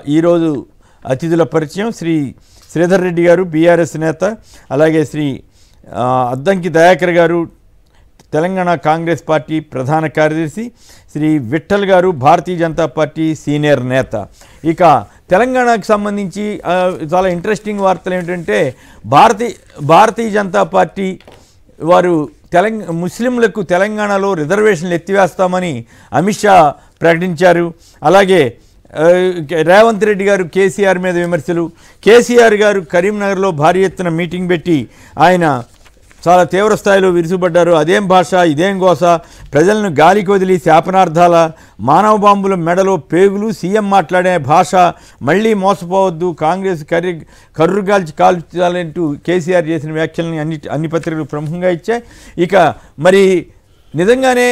ఈరోజు అతిథుల పరిచయం శ్రీ శ్రీధర్ రెడ్డి గారు బీఆర్ఎస్ నేత, అలాగే శ్రీ అద్దంకి దయాకర్ గారు తెలంగాణ కాంగ్రెస్ పార్టీ ప్రధాన కార్యదర్శి, శ్రీ విఠల్ గారు భారతీయ జనతా పార్టీ సీనియర్ నేత. ఇక తెలంగాణకు సంబంధించి చాలా ఇంట్రెస్టింగ్ వార్తలు ఏమిటంటే భారతీయ జనతా పార్టీ వారు ముస్లింలకు తెలంగాణలో రిజర్వేషన్లు ఎత్తివేస్తామని అమిత్ షా ప్రకటించారు. అలాగే రేవంత్ రెడ్డి గారు కేసీఆర్ మీద విమర్శలు. కేసీఆర్ గారు కరీంనగర్లో భారీ ఎత్తున మీటింగ్ పెట్టి ఆయన చాలా తీవ్ర స్థాయిలో విరుచుపడ్డారు. అదేం భాష, ఇదేం గోస, ప్రజలను గాలికి వదిలి శాపనార్థాల, మానవ బాంబుల మెడలో పేగులు, సీఎం మాట్లాడే భాష, మళ్ళీ మోసపోవద్దు, కాంగ్రెస్ కర్రుగాల్చి కాల్చాలంటూ కేసీఆర్ చేసిన వ్యాఖ్యలని అన్ని పత్రికలు ప్రముఖంగా ఇచ్చాయి. ఇక మరి నిజంగానే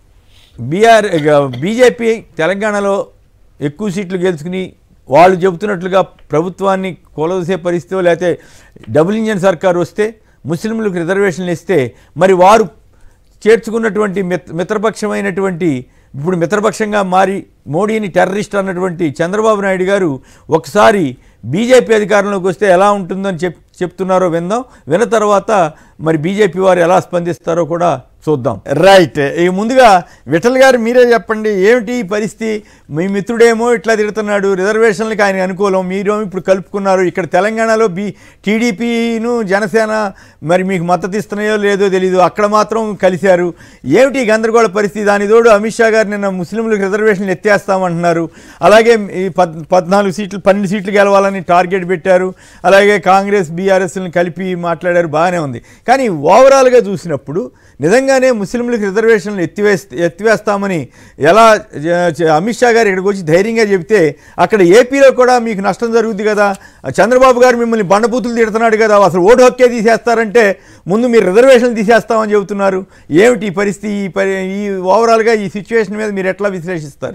బీజేపీ తెలంగాణలో ఎక్కువ సీట్లు గెలుచుకుని వాళ్ళు చెబుతున్నట్లుగా ప్రభుత్వాన్ని కూలదోసే పరిస్థితి, లేకపోతే డబుల్ ఇంజన్ సర్కారు వస్తే ముస్లింలకు రిజర్వేషన్లు ఇస్తే మరి వారు చేర్చుకున్నటువంటి మిత్రపక్షమైనటువంటి ఇప్పుడు మిత్రపక్షంగా మారి మోడీని టెర్రరిస్ట్ అన్నటువంటి చంద్రబాబు నాయుడు గారు ఒకసారి బీజేపీ అధికారంలోకి వస్తే ఎలా ఉంటుందని చెప్తున్నారో విందాం. విన్న తర్వాత మరి బీజేపీ వారు ఎలా స్పందిస్తారో కూడా చూద్దాం. రైట్, ముందుగా విఠల్ గారు మీరే చెప్పండి, ఏమిటి ఈ పరిస్థితి? మీ మిత్రుడేమో ఇట్లా తిడుతున్నాడు, రిజర్వేషన్లకు ఆయన అనుకూలం, మీరేమో ఇప్పుడు కలుపుకున్నారు. ఇక్కడ తెలంగాణలో టీడీపీను జనసేన మరి మీకు మద్దతు ఇస్తున్నాయో లేదో తెలీదు, అక్కడ మాత్రం కలిశారు. ఏమిటి గందరగోళ పరిస్థితి? దాని తోడు అమిత్ షా గారు నిన్న ముస్లింలకు రిజర్వేషన్లు ఎత్తేస్తామంటున్నారు. అలాగే ఈ 12 సీట్లు గెలవాలని టార్గెట్ పెట్టారు. అలాగే కాంగ్రెస్ బీఆర్ఎస్ని కలిపి మాట్లాడారు, బాగానే ఉంది. కానీ ఓవరాల్గా చూసినప్పుడు నిజంగానే ముస్లింలకు రిజర్వేషన్లు ఎత్తివేస్తామని ఎలా అమిత్ షా గారు ఇక్కడికి వచ్చి ధైర్యంగా చెబితే అక్కడ ఏపీలో కూడా మీకు నష్టం జరుగుద్ది కదా, చంద్రబాబు గారు మిమ్మల్ని బండబూతులు తిడుతున్నాడు కదా, అసలు ఓటు హక్కే తీసేస్తారంటే ముందు మీరు రిజర్వేషన్లు తీసేస్తామని చెబుతున్నారు. ఏమిటి ఈ పరిస్థితి? ఈ ఓవరాల్గా ఈ సిచ్యువేషన్ మీద మీరు ఎట్లా విశ్లేషిస్తారు?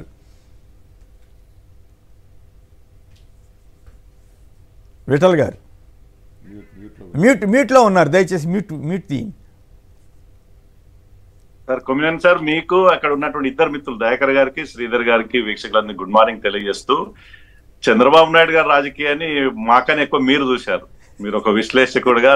విఠల్ గారు మ్యూట్లో ఉన్నారు, దయచేసి మ్యూట్ తీయండి సార్. కొమ్మినేని సార్, మీకు అక్కడ ఉన్నటువంటి ఇద్దరు మిత్రులు దయాకర్ గారికి శ్రీధర్ గారికి వీక్షకులందరికీ గుడ్ మార్నింగ్ తెలియజేస్తూ, చంద్రబాబు నాయుడు గారి రాజకీయాన్ని మాకనే ఎక్కువ మీరు చూశారు. మీరు ఒక విశ్లేషకుడుగా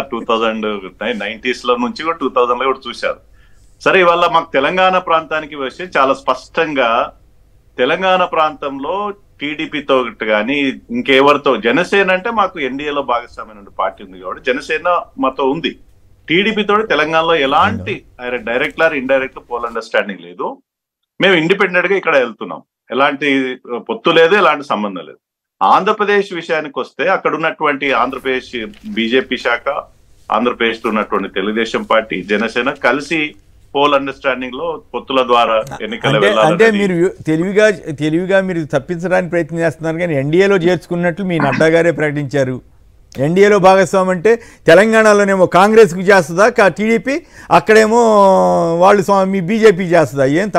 2090s నుంచి కూడా 2000లో కూడా చూశారు. సరే, ఇవాళ మాకు తెలంగాణ ప్రాంతానికి వస్తే చాలా స్పష్టంగా తెలంగాణ ప్రాంతంలో టీడీపీతో కానీ ఇంకెవరితో, జనసేన అంటే మాకు ఎన్డీఏలో భాగస్వామ్యమైన పార్టీ ఉంది కాబట్టి జనసేన మాతో ఉంది. టీడీపీతో తెలంగాణలో ఎలాంటి direct or indirect poll understanding లేదు. మేము ఇండిపెండెంట్ గా ఇక్కడ వెళ్తున్నాం, ఎలాంటి పొత్తు లేదు, ఎలాంటి సంబంధం లేదు. ఆంధ్రప్రదేశ్ విషయానికి వస్తే అక్కడ ఉన్నటువంటి ఆంధ్రప్రదేశ్ బీజేపీ శాఖ, ఆంధ్రప్రదేశ్ లో ఉన్నటువంటి తెలుగుదేశం పార్టీ, జనసేన కలిసి పోల్ అండర్స్టాండింగ్ లో పొత్తుల ద్వారా ఎన్నికలు అంటే మీరు తెలివిగా మీరు తప్పించడానికి ప్రయత్నం చేస్తున్నారు. కానీ ఎన్డీఏలో చేర్చుకున్నట్లు మీ నడ్డా గారే ప్రకటించారు. ఎన్డీఏలో భాగస్వామ్యం అంటే తెలంగాణలోనేమో కాంగ్రెస్కి చేస్తుందా టీడీపీ, అక్కడేమో వాళ్ళు మీ బీజేపీకి చేస్తుందా? ఏం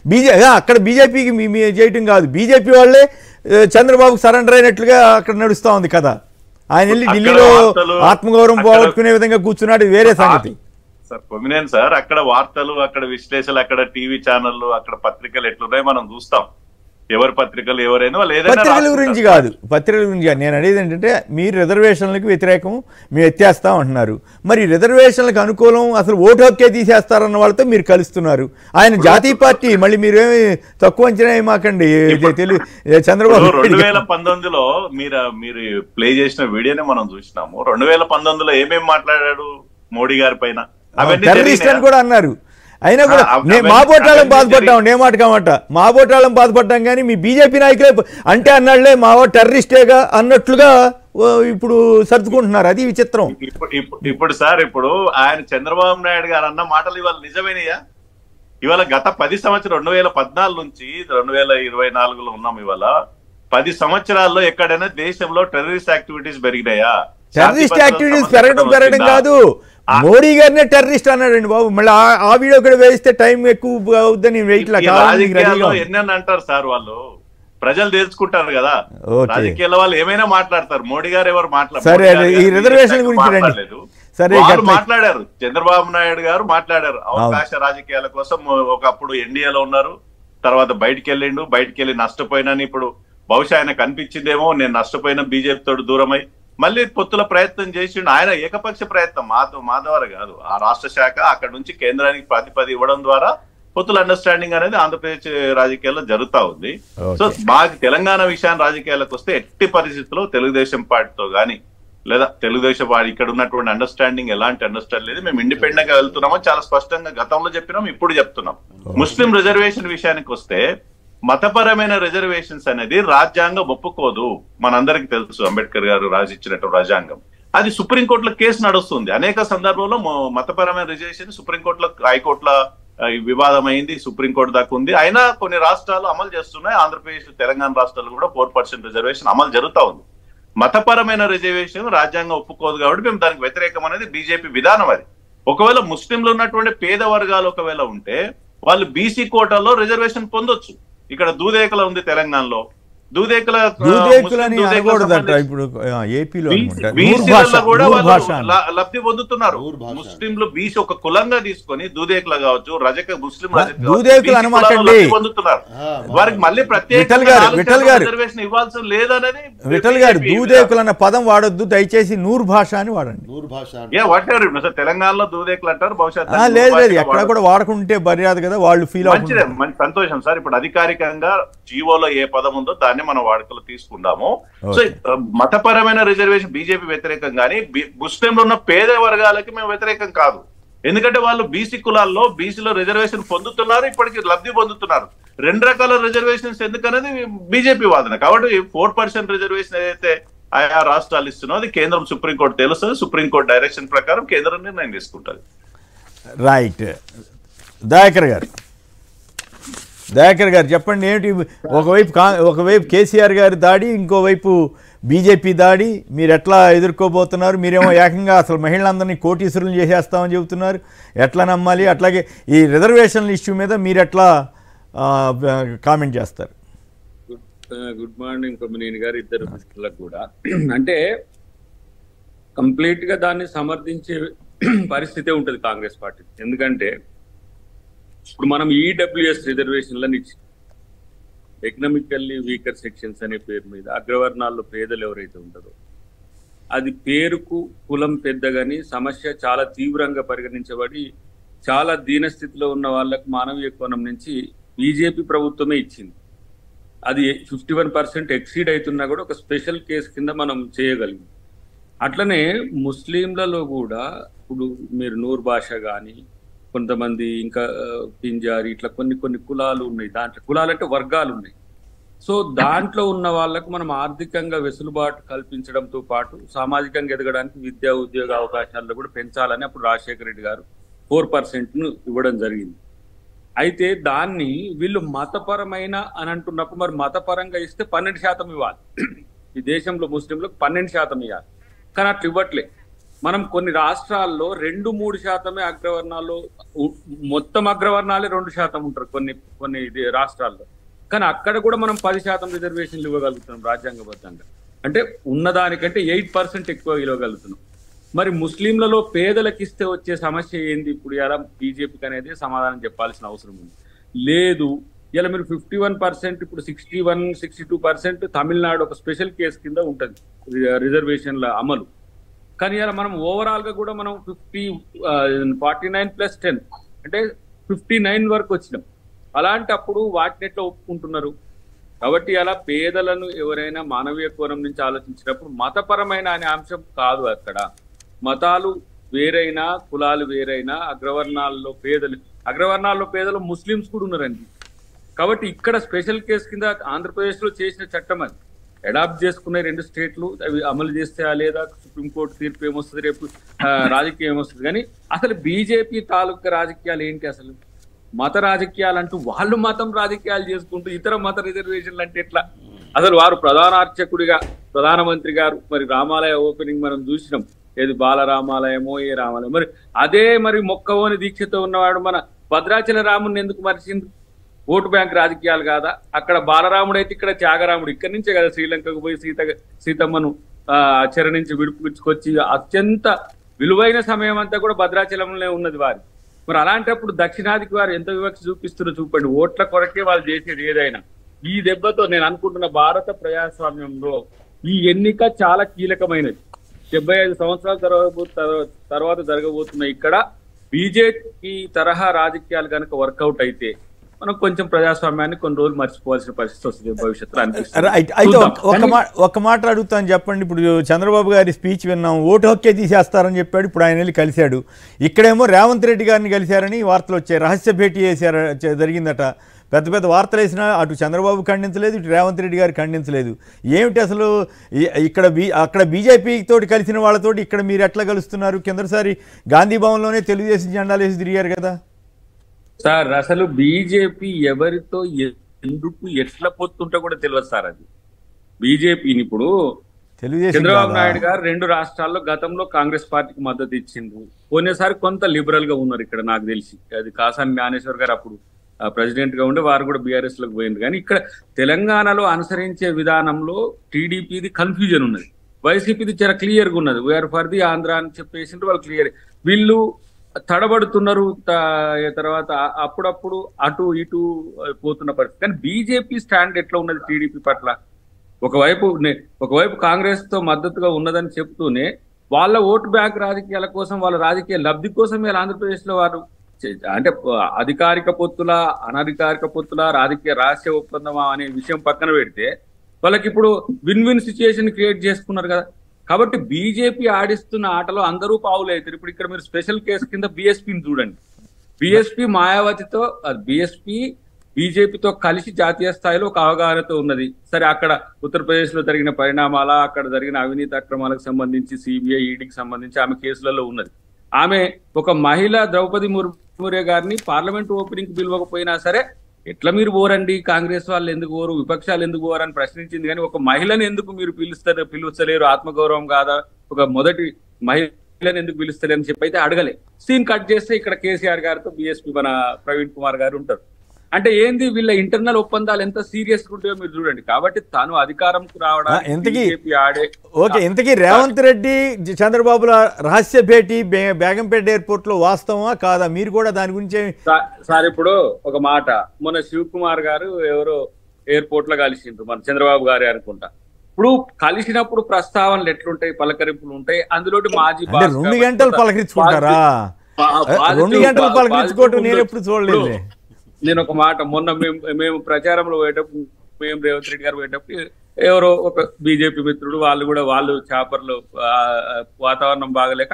అక్కడ బీజేపీకి మీ చేయటం కాదు, బీజేపీ వాళ్ళే చంద్రబాబుకు సరెండర్ అయినట్లుగా అక్కడ నడుస్తూ ఉంది కదా. ఆయన వెళ్ళి ఢిల్లీలో ఆత్మగౌరవం పోగొట్టుకునే విధంగా కూర్చున్నాడు, వేరే సంగతి. సార్ కొమ్మినేని సార్, అక్కడ వార్తలు, అక్కడ విశ్లేషణలు, అక్కడ టీవీ ఛానళ్ళు, అక్కడ పత్రికలు ఎట్లున్నాయో మనం చూస్తాం. ఎవరి పత్రికలు ఎవరైనా వాళ్ళు ఏదైనా పత్రికల గురించి కాదు నేను అనేది ఏంటంటే మీరు రిజర్వేషన్లకు వ్యతిరేకం మేము ఎత్తేస్తాం అంటున్నారు. మరి రిజర్వేషన్లకు అనుకూలం అసలు ఓటు హక్కే తీసేస్తారన్న వాళ్ళతో మీరు కలుస్తున్నారు. ఆయన జాతీయ పార్టీ, మళ్ళీ మీరేమి తక్కువ అంచనా మాకండి. చంద్రబాబు 2019లో మీరు ప్లే చేసిన వీడియోనే మనం చూసినాము. 2019లో ఏమేమి మాట్లాడాడు మోడీ గారి పైన, టెర్రరిస్ట్ అని కూడా అన్నారు. అయినా కూడా మా బోటాలను బాధపడ్డాం, నేమాటకామాట మా బోటాలను బాధపడ్డాం. కానీ మీ బీజేపీ నాయకులే అంటే అన్నాళ్లే మా టెర్రరిస్టేగా అన్నట్లుగా ఇప్పుడు సర్దుకుంటున్నారు. అది విచిత్రం. ఇప్పుడు సార్, ఇప్పుడు ఆయన చంద్రబాబు నాయుడు గారు అన్న మాటలు ఇవాళ నిజమేనయ్యా? ఇవాళ గత 10 సంవత్సరాలు 2014 నుంచి 2024లో ఉన్నాం. ఇవాళ 10 సంవత్సరాల్లో ఎక్కడైనా దేశంలో టెర్రరిస్ట్ యాక్టివిటీస్ పెరిగినాయా? టెర్రరిస్ట్ యాక్టివిటీస్ పెరగడం కాదు, మోడీ గారినే టెర్రరిస్ట్ అన్నాడండి బాబు. మళ్ళీ ఆ వీడియో కూడా వేస్తే టైం ఎక్కువ అవుద్దని ఎన్ని అంటారు సార్, వాళ్ళు ప్రజలు తెలుసుకుంటారు కదా. రాజకీయాల వాళ్ళు ఏమైనా మాట్లాడతారు, మోడీ గారు ఎవరు మాట్లాడలేదు. మాట్లాడారు, చంద్రబాబు నాయుడు గారు మాట్లాడారు. అవకాశ రాజకీయాల కోసం ఒకప్పుడు ఎన్డీఏలో ఉన్నారు, తర్వాత బయటికి వెళ్ళి నష్టపోయినని ఇప్పుడు బహుశా ఆయన కనిపించిందేమో నేను నష్టపోయిన బీజేపీ తోటి దూరమై మళ్ళీ పొత్తుల ప్రయత్నం చేసిండు. ఆయన ఏకపక్ష ప్రయత్నం మా ద్వారా కాదు, ఆ రాష్ట్ర శాఖ అక్కడ నుంచి కేంద్రానికి ప్రతిపది ఇవ్వడం ద్వారా పొత్తుల అండర్స్టాండింగ్ అనేది ఆంధ్రప్రదేశ్ రాజకీయాల్లో జరుగుతా ఉంది. సో మాకు తెలంగాణ విషయాన్ని రాజకీయాలకు వస్తే ఎట్టి పరిస్థితుల్లో తెలుగుదేశం పార్టీతో గానీ లేదా తెలుగుదేశం పార్టీ ఇక్కడ ఉన్నటువంటి అండర్స్టాండింగ్ ఎలాంటి అండర్స్టాండింగ్ లేదు. మేము ఇండిపెండెంట్ గా వెళ్తున్నామో చాలా స్పష్టంగా గతంలో చెప్పినాం, ఇప్పుడు చెప్తున్నాం. ముస్లిం రిజర్వేషన్ విషయానికి వస్తే మతపరమైన రిజర్వేషన్స్ అనేది రాజ్యాంగం ఒప్పుకోదు. మనందరికి తెలుసు, అంబేద్కర్ గారు రాసిచ్చినట్టు రాజ్యాంగం. అది సుప్రీంకోర్టులో కేసు నడుస్తుంది. అనేక సందర్భంలో మతపరమైన రిజర్వేషన్ సుప్రీంకోర్టులో, హైకోర్టులో వివాదం అయింది, సుప్రీంకోర్టు దాకా ఉంది. అయినా కొన్ని రాష్ట్రాలు అమలు చేస్తున్నాయి. ఆంధ్రప్రదేశ్, తెలంగాణ రాష్ట్రాలు కూడా 4% రిజర్వేషన్ అమలు జరుగుతా ఉంది. మతపరమైన రిజర్వేషన్ రాజ్యాంగం ఒప్పుకోదు కాబట్టి మేము దానికి వ్యతిరేకం అనేది బీజేపీ విధానం. అది ఒకవేళ ముస్లింలు ఉన్నటువంటి పేద వర్గాలు ఒకవేళ ఉంటే వాళ్ళు బీసీ కోటాలో రిజర్వేషన్ పొందొచ్చు. ఇక్కడ దూదేకల ఉంది తెలంగాణలో, లబ్ధి పొందుతున్నారు. ముస్లింలు బీసీ ఒక కులంగా తీసుకొని దూదేకుల కావచ్చు, రజక ముస్లిం పొందుతున్నారు. వారికి మళ్ళీ ప్రత్యేక రిజర్వేషన్ ఇవ్వాల్సి లేదనేది. విఠల్ గారు, దూదేకులు అన్న పదం వాడొద్దు దయచేసి, నూర్ భాష అని వాడండి. వాటారు తెలంగాణలో దూదేకులు అంటారు, బహుశా లేదు ఎక్కడ కూడా వాడకుంటే మర్యాద కదా, వాళ్ళు ఫీల్ మంచిదే, మంచి సంతోషం సార్. ఇప్పుడు అధికారికంగా జీవోలో ఏ పదం ఉందో దాన్ని మనం వాడుకలో తీసుకుందాము. సో మతపరమైన రిజర్వేషన్ బీజేపీ వ్యతిరేకం, కానీ ముస్లింలు ఉన్న పేద వర్గాలకి మేము వ్యతిరేకం కాదు. ఎందుకంటే వాళ్ళు బీసీ కులాల్లో బీసీలో రిజర్వేషన్ పొందుతున్నారు, ఇప్పటికీ లబ్ధి పొందుతున్నారు. 2 రకాల రిజర్వేషన్స్ ఎందుకనేది బీజేపీ వాదన. కాబట్టి 4% రిజర్వేషన్ ఏదైతే ఆయా రాష్ట్రాలు ఇస్తున్నారో అది కేంద్రం సుప్రీంకోర్టు తెలుస్తుంది. సుప్రీంకోర్టు డైరెక్షన్ ప్రకారం కేంద్రం నిర్ణయం తీసుకుంటుంది. రైట్. దయాకర్ గారు చెప్పండి, ఏమిటి ఒకవైపు కేసీఆర్ గారి దాడి, ఇంకోవైపు బీజేపీ దాడి, మీరు ఎట్లా ఎదుర్కోబోతున్నారు? మీరేమో ఏకంగా అసలు మహిళలందరినీ కోటీశ్వరులు చేసేస్తామని చెబుతున్నారు, ఎట్లా నమ్మాలి? అట్లాగే ఈ రిజర్వేషన్ల ఇష్యూ మీద మీరు ఎట్లా కామెంట్ చేస్తారు? గుడ్ మార్నింగ్ కొమ్మినేని గారు, ఇద్దరు మిత్రులకు కూడా. అంటే కంప్లీట్ గా దాన్ని సమర్థించే పరిస్థితే ఉంటుంది కాంగ్రెస్ పార్టీ. ఎందుకంటే ఇప్పుడు మనం ఈడబ్ల్యూఎస్ రిజర్వేషన్లను ఇచ్చి ఎకనామికల్లీ వీకర్ సెక్షన్స్ అనే పేరు మీద అగ్రవర్ణాల్లో పేదలు ఎవరైతే ఉంటారో, అది పేరుకు కులం పెద్దగాని సమస్య చాలా తీవ్రంగా పరిగణించబడి చాలా దీనస్థితిలో ఉన్న వాళ్ళకు మానవీయ కోణం నుంచి బీజేపీ ప్రభుత్వమే ఇచ్చింది. అది 51% ఎక్సీడ్ అవుతున్నా కూడా ఒక స్పెషల్ కేసు కింద మనం చేయగలిగింది. అట్లనే ముస్లింలలో కూడా ఇప్పుడు మీరు నూర్ భాష కానీ, కొంతమంది ఇంకా పింజారి, ఇట్లా కొన్ని కులాలు ఉన్నాయి. దాంట్లో కులాలు అంటే వర్గాలు ఉన్నాయి. సో దాంట్లో ఉన్న వాళ్ళకు మనం ఆర్థికంగా వెసులుబాటు కల్పించడంతో పాటు సామాజికంగా ఎదగడానికి విద్యా ఉద్యోగ అవకాశాల్లో కూడా పెంచాలని అప్పుడు రాజశేఖర రెడ్డి గారు 4%ను ఇవ్వడం జరిగింది. అయితే దాన్ని వీళ్ళు మతపరమైన అని అంటున్నప్పుడు మరి మతపరంగా ఇస్తే 12% ఇవ్వాలి. ఈ దేశంలో ముస్లింలకు 12% ఇవ్వాలి, కానీ అట్లా ఇవ్వట్లే. మనం కొన్ని రాష్ట్రాల్లో 2-3% అగ్రవర్ణాల్లో, మొత్తం అగ్రవర్ణాలే 2% ఉంటారు కొన్ని రాష్ట్రాల్లో. కానీ అక్కడ కూడా మనం 10% రిజర్వేషన్లు ఇవ్వగలుగుతున్నాం రాజ్యాంగబద్ధంగా. అంటే ఉన్నదానికంటే 8% ఎక్కువ ఇవ్వగలుగుతున్నాం. మరి ముస్లింలలో పేదలకు ఇస్తే వచ్చే సమస్య ఏంది? ఇప్పుడు ఇలా బీజేపీకి అనేది సమాధానం చెప్పాల్సిన అవసరం ఉంది. లేదు, ఇలా మీరు 51%, ఇప్పుడు 61-62% తమిళనాడు ఒక స్పెషల్ కేసు కింద ఉంటుంది రిజర్వేషన్ల అమలు. కానీ ఇలా మనం ఓవరాల్ గా కూడా మనం 49+10 అంటే 59 వరకు వచ్చినాం. అలాంటప్పుడు వాటిని ఎట్లా ఒప్పుకుంటున్నారు? కాబట్టి అలా పేదలను ఎవరైనా మానవీయ కోణం నుంచి ఆలోచించినప్పుడు మతపరమైన అనే అంశం కాదు. అక్కడ మతాలు వేరైనా, కులాలు వేరైనా, అగ్రవర్ణాల్లో పేదలు ముస్లిమ్స్ కూడా ఉన్నారండి. కాబట్టి ఇక్కడ స్పెషల్ కేసు కింద ఆంధ్రప్రదేశ్ లో చేసిన చట్టం అది అడాప్ట్ చేసుకునే 2 స్టేట్లు అవి అమలు చేస్తే లేదా సుప్రీంకోర్టు తీర్పు ఏమొస్తుంది, రేపు రాజకీయం ఏమొస్తుంది. కానీ అసలు బీజేపీ తాలూకా రాజకీయాలు ఏంటి? అసలు మత రాజకీయాలు అంటూ వాళ్ళు మతం రాజకీయాలు చేసుకుంటూ ఇతర మత రిజర్వేషన్లు అంటే ఎట్లా? అసలు వారు ప్రధాన అర్చకుడిగా ప్రధానమంత్రి గారు మరి రామాలయ ఓపెనింగ్ మనం చూసినాం. ఏది బాలరామాలయమో ఏ రామాలయం, మరి అదే మరి మొక్కవోని దీక్షతో ఉన్నవాడు మన భద్రాచల రాముని ఎందుకు మరిచింది? ఓటు బ్యాంక్ రాజకీయాలు కాదా? అక్కడ బాలరాముడు అయితే ఇక్కడ త్యాగరాముడు. ఇక్కడి నుంచే కదా శ్రీలంకకు పోయి సీతమ్మను చెర నుంచి విడిపించుకొచ్చి అత్యంత విలువైన సమయం అంతా కూడా భద్రాచలంలో ఉన్నది వారి. మరి అలాంటప్పుడు దక్షిణాదికి వారు ఎంత వివక్ష చూపిస్తున్నారో చూపండి. ఓట్ల కొరకే వాళ్ళు చేసేది ఏదైనా. ఈ దెబ్బతో నేను అనుకుంటున్న భారత ప్రజాస్వామ్యంలో ఈ ఎన్నిక చాలా కీలకమైనది. 75 సంవత్సరాల తర్వాత జరగబోతున్న ఇక్కడ బీజేపీ తరహా రాజకీయాలు కనుక వర్కౌట్ అయితే మనం కొంచెం ప్రజాస్వామ్యాన్ని కొన్ని రోజులు మర్చిపోవాల్సిన పరిస్థితి వస్తుంది భవిష్యత్తులో అనిపిస్తుంది. అయితే ఒక మాట అడుగుతాను చెప్పండి. ఇప్పుడు చంద్రబాబు గారి స్పీచ్ విన్నాం, ఓటు హక్కే తీసేస్తారని చెప్పాడు. ఇప్పుడు ఆయన వెళ్ళి కలిశాడు. ఇక్కడేమో రేవంత్ రెడ్డి గారిని కలిశారని వార్తలు వచ్చాయి. రహస్య భేటీ జరిగిందట. పెద్ద పెద్ద వార్తలు వేసినా అటు చంద్రబాబు ఖండించలేదు, ఇటు రేవంత్ రెడ్డి గారు ఖండించలేదు. ఏమిటి అసలు అక్కడ బీజేపీ తోటి కలిసిన వాళ్ళతోటి ఇక్కడ మీరు ఎట్లా కలుస్తున్నారు? కిందసారి గాంధీ భవన్లోనే తెలుగుదేశం జెండాలు వేసి తిరిగారు కదా సార్. అసలు బీజేపీ ఎవరితో ఎందుకు ఎట్లా పొత్తుంటో కూడా తెలియదు సార్. అది బీజేపీని ఇప్పుడు చంద్రబాబు నాయుడు గారు 2 రాష్ట్రాల్లో గతంలో కాంగ్రెస్ పార్టీకి మద్దతు ఇచ్చిండ్రు. పోయినసారి కొంత లిబరల్ గా ఉన్నారు ఇక్కడ నాకు తెలిసి. అది కాసాని జ్ఞానేశ్వర్ గారు అప్పుడు ప్రెసిడెంట్ గా ఉండి వారు కూడా బీఆర్ఎస్ లోకి పోయింది. కానీ ఇక్కడ తెలంగాణలో అనుసరించే విధానంలో టీడీపీది కన్ఫ్యూజన్ ఉన్నది, వైసీపీది చాలా క్లియర్ గా ఉన్నది. వీఆర్ ఫర్ ది ఆంధ్ర అని చెప్పేసి వాళ్ళు క్లియర్. వీళ్ళు తడబడుతున్నారు. తర్వాత అప్పుడప్పుడు అటు ఇటు పోతున్న పరిస్థితి. కానీ బీజేపీ స్టాండ్ ఎట్లా ఉన్నది టీడీపీ పట్ల? ఒకవైపు కాంగ్రెస్ తో మద్దతుగా ఉన్నదని చెప్తూనే వాళ్ళ ఓటు బ్యాంక్ రాజకీయాల కోసం, వాళ్ళ రాజకీయ లబ్ధి కోసం వీళ్ళ ఆంధ్రప్రదేశ్ లో వారు అంటే అధికారిక పొత్తుల, అనధికారిక పొత్తుల, రాజకీయ రహస్య ఒప్పందమా అనే విషయం పక్కన పెడితే వాళ్ళకి ఇప్పుడు విన్ విన్ సిచ్యుయేషన్ క్రియేట్ చేసుకున్నారు కదా. కాబట్టి బీజేపీ ఆడిస్తున్న ఆటలో అందరూ పావులు అవుతారు. ఇప్పుడు ఇక్కడ మీరు స్పెషల్ కేసు కింద బీఎస్పీని చూడండి. బీఎస్పీ మాయావతితో, బీజేపీతో కలిసి జాతీయ స్థాయిలో ఒక అవగాహనతో ఉన్నది. సరే, అక్కడ ఉత్తరప్రదేశ్ లో జరిగిన పరిణామాల, అక్కడ జరిగిన అవినీతి అక్రమాలకు సంబంధించి సిబిఐ, ఈడీకి సంబంధించి ఆమె కేసులలో ఉన్నది. ఆమె ఒక మహిళ ద్రౌపది ముర్ము గారిని పార్లమెంట్ ఓపెనింగ్ పిలవకపోయినా సరే ఎట్లా మీరు పోరండి, కాంగ్రెస్ వాళ్ళు ఎందుకు పోరు, విపక్షాలు ఎందుకు పోరు అని ప్రశ్నించింది. కానీ ఒక మహిళను ఎందుకు మీరు పిలుస్తలేరు, ఆత్మగౌరవం కాదా, ఒక మొదటి మహిళను ఎందుకు పిలుస్తలేరు అని చెప్పి అయితే అడగలే. సీన్ కట్ చేస్తే ఇక్కడ కేసీఆర్ గారితో బీఎస్పీ మన ప్రవీణ్ కుమార్ గారు ఉంటారు. అంటే ఏంది వీళ్ళ ఇంటర్నల్ ఒప్పందాలు ఎంత సీరియస్ ఉంటాయో మీరు చూడండి. కాబట్టి తాను అధికారంకు రావడానికి ఇంతకీ రేవంత్ రెడ్డి చంద్రబాబుల రహస్య భేటీ బేగంపేట ఎయిర్పోర్ట్ లో వాస్తవమా కాదా? మీరు కూడా దాని గురించి సార్ ఇప్పుడు ఒక మాట, మొన్న శివకుమార్ గారు ఎవరో ఎయిర్పోర్ట్ లో కలిసిండ్రు, మన చంద్రబాబు గారు అనుకుంటా. ఇప్పుడు కలిసినప్పుడు ప్రస్తావనలు ఎట్లుంటాయి, పలకరింపులు ఉంటాయి. అందులో మాజీ 2 గంటలు పలకరించుకుంటారా? 2 గంటలు పలకరించుకోవటం నేను ఎప్పుడు చూడలేదు. నేను ఒక మాట, మొన్న మేము ప్రచారంలో పోయేటప్పుడు, మేము రేవంత్ రెడ్డి గారు పోయేటప్పుడు ఎవరో ఒక బీజేపీ మిత్రుడు వాళ్ళు చాపర్లో వాతావరణం బాగలేక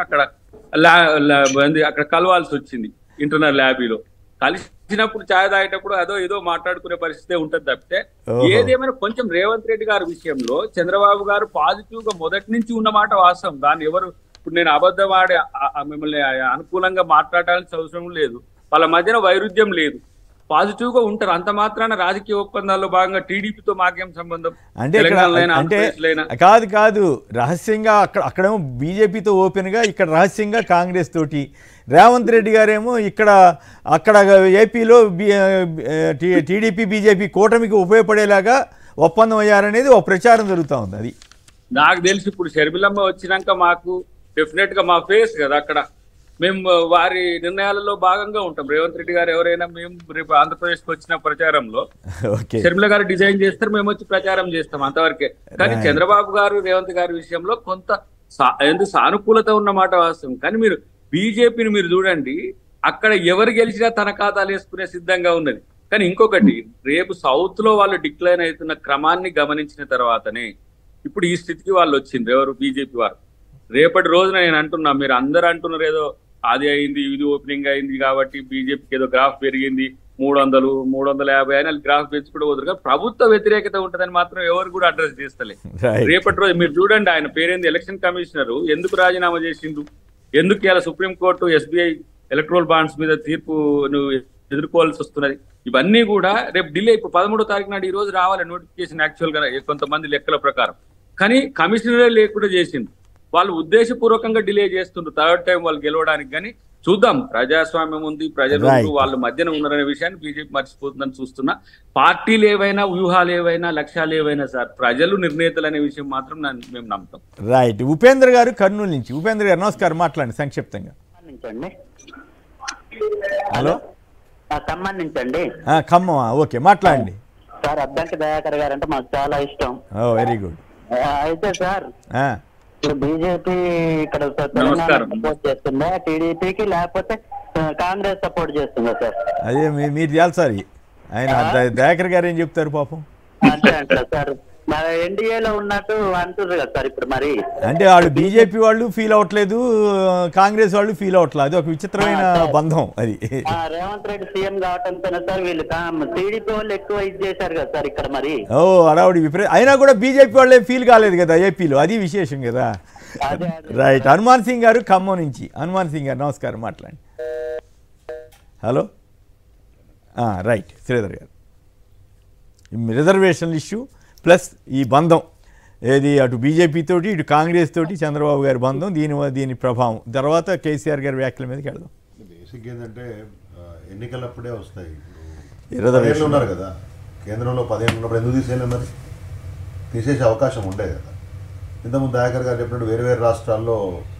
అక్కడ కలవాల్సి వచ్చింది ఇంటర్నల్ ల్యాబీలో. కలిసినప్పుడు ఛాయ్ తాగేటప్పుడు ఏదో మాట్లాడుకునే పరిస్థితే ఉంటది తప్పితే ఏదేమైనా కొంచెం రేవంత్ రెడ్డి గారి విషయంలో చంద్రబాబు గారు పాజిటివ్ గా మొదటి నుంచి ఉన్న మాట వాస్తవం. దాన్ని ఎవరు ఇప్పుడు నేను అబద్ధం ఆడి మిమ్మల్ని అనుకూలంగా మాట్లాడాల్సిన అవసరం లేదు. వాళ్ళ మధ్యన వైరుధ్యం లేదు, పాజిటివ్ గా ఉంటారు. అంత మాత్రాన రాజకీయ ఒప్పందాల్లో భాగంగా టీడీపీతో మాకేం సంబంధం? అంటే కాదు రహస్యంగా అక్కడేమో బీజేపీతో ఓపెన్ గా, ఇక్కడ రహస్యంగా కాంగ్రెస్ తోటి. రేవంత్ రెడ్డి గారేమో అక్కడ ఏపీలో టీడీపీ బీజేపీ కూటమికి ఉపయోగపడేలాగా ఒప్పందం అయ్యారనేది ఒక ప్రచారం జరుగుతూ ఉంది. అది నాకు తెలిసి ఇప్పుడు షర్మిలమ్మ వచ్చినాక మాకు డెఫినెట్ గా మా ఫేస్ కదా అక్కడ, మేము వారి నిర్ణయాలలో భాగంగా ఉంటాం. రేవంత్ రెడ్డి గారు ఎవరైనా మేము రేపు ఆంధ్రప్రదేశ్ కి వచ్చిన ప్రచారంలో షర్మిల గారు డిజైన్ చేస్తారు, మేము వచ్చి ప్రచారం చేస్తాం, అంతవరకే. కానీ చంద్రబాబు గారు రేవంత్ గారి విషయంలో కొంత సానుకూలత ఉన్నమాట వాస్తవం. కానీ మీరు బీజేపీని మీరు చూడండి, అక్కడ ఎవరు గెలిచినా తన ఖాతాలు వేసుకునే సిద్ధంగా ఉన్నది. కానీ ఇంకొకటి, రేపు సౌత్ లో వాళ్ళు డిక్లైన్ అవుతున్న క్రమాన్ని గమనించిన తర్వాతనే ఇప్పుడు ఈ స్థితికి వాళ్ళు వచ్చింది. ఎవరు? బీజేపీ వారు. రేపటి రోజున నేను అంటున్నా, మీరు అందరు అంటున్నారు ఏదో అది అయింది, ఇది ఓపెనింగ్ అయింది కాబట్టి బీజేపీకి ఏదో గ్రాఫ్ పెరిగింది, 300, 350 అయినా గ్రాఫ్ పెంచుకుంటూ పోతారు. కానీ ప్రభుత్వ వ్యతిరేకత ఉంటుందని మాత్రం ఎవరు కూడా అడ్రస్ చేస్తలే. రేపటి రోజు మీరు చూడండి, ఆయన పేరేంది, ఎలక్షన్ కమిషనర్ ఎందుకు రాజీనామా చేసిండు, ఎందుకు ఇలా సుప్రీంకోర్టు ఎస్బీఐ ఎలక్ట్రల్ బాండ్స్ మీద తీర్పు ఎదుర్కోవాల్సి వస్తున్నది. ఇవన్నీ కూడా రేపు డిలే. ఇప్పుడు 13వ తారీఖు నాడు ఈ రోజు రావాలి నోటిఫికేషన్ యాక్చువల్ గా కొంతమంది లెక్కల ప్రకారం. కానీ కమిషనరే లేకుండా చేసిండు. వాళ్ళు ఉద్దేశపూర్వకంగా డిలే చేస్తుండ్రు థర్డ్ టైం వాళ్ళు గెలవడానికి. కానీ చూద్దాం, ప్రజాస్వామ్యం ఉంది, ప్రజలు వాళ్ళ మధ్యన ఉన్నారనే విషయాన్ని బీజేపీ మర్చిపోతుందని చూస్తున్నా. పార్టీలు ఏవైనా, వ్యూహాలు ఏవైనా, లక్ష్యాలు ఏవైనా సార్, ప్రజలు నిర్ణేతలు అనే విషయం మాత్రం మేము నమ్ముతాం. రైట్. ఉపేంద్ర గారు కర్నూలు నుంచి. ఉపేంద్ర గారు నమస్కారం, మాట్లాడండి సంక్షిప్తంగా. హలో, ఖమ్మం నుంచి అండి. ఖమ్మం, ఓకే మాట్లాడండి. సార్ అద్దంకి దయాకర్ గారు అంటే మాకు చాలా ఇష్టం. Very good. అయితే సార్ ఇప్పుడు బీజేపీ ఇక్కడ తెలంగాణ సపోర్ట్ చేస్తుందా టీడీపీకి, లేకపోతే కాంగ్రెస్ సపోర్ట్ చేస్తుందా సార్? అదే మీరు తేల్చాలి. ఆయన దయాకర్ గారు ఏం చెప్తారు పాపం? అంటే అంటారు సార్ మరి ఎన్డీఏలో ఉన్నట్టు అంటున్నారు కదా సార్ ఇప్పుడు. మరి అంటే వాళ్ళు బీజేపీ వాళ్ళు ఫీల్ అవ్వట్లేదు, కాంగ్రెస్ వాళ్ళు ఫీల్ అవ్వట్లేదు. అది ఒక విచిత్రమైన బంధం. అది రేవంత్ రెడ్డి సీఎం కావటంతో సార్ వీళ్ళు టీడీపీ వాళ్ళు ఎక్కువ ఇది చేశారు కదా సార్ ఇక్కడ. మరి అడవుడి అయినా కూడా బీజేపీ వాళ్ళే ఫీల్ కాలేదు కదా ఏపీలో, అది విశేషం కదా. రైట్. హనుమాన్ సింగ్ గారు ఖమ్మం నుంచి. హనుమాన్ సింగ్ గారు నమస్కారం, మాట్లాడండి. హలో. రైట్. శ్రీధర్ గారు, రిజర్వేషన్ల ఇష్యూ ప్లస్ ఈ బంధం ఏది అటు బీజేపీ తోటి ఇటు కాంగ్రెస్ తోటి చంద్రబాబు గారి బంధం, దీని ప్రభావం, తర్వాత కేసీఆర్ గారి వ్యాఖ్యల మీదకి వెళ్దాం. బేసిక్ ఏంటంటే ఎన్నికలప్పుడే వస్తాయి. రిజర్వేషన్ ఉన్నారు కదా కేంద్రంలో 10 ఉన్నప్పుడు ఎందుకు తీసేయలేదు? మరి తీసేసే అవకాశం ఉండే కదా. ఇంతకుముందు దయాకర్ గారు చెప్పినట్టు వేరే వేరే రాష్ట్రాల్లో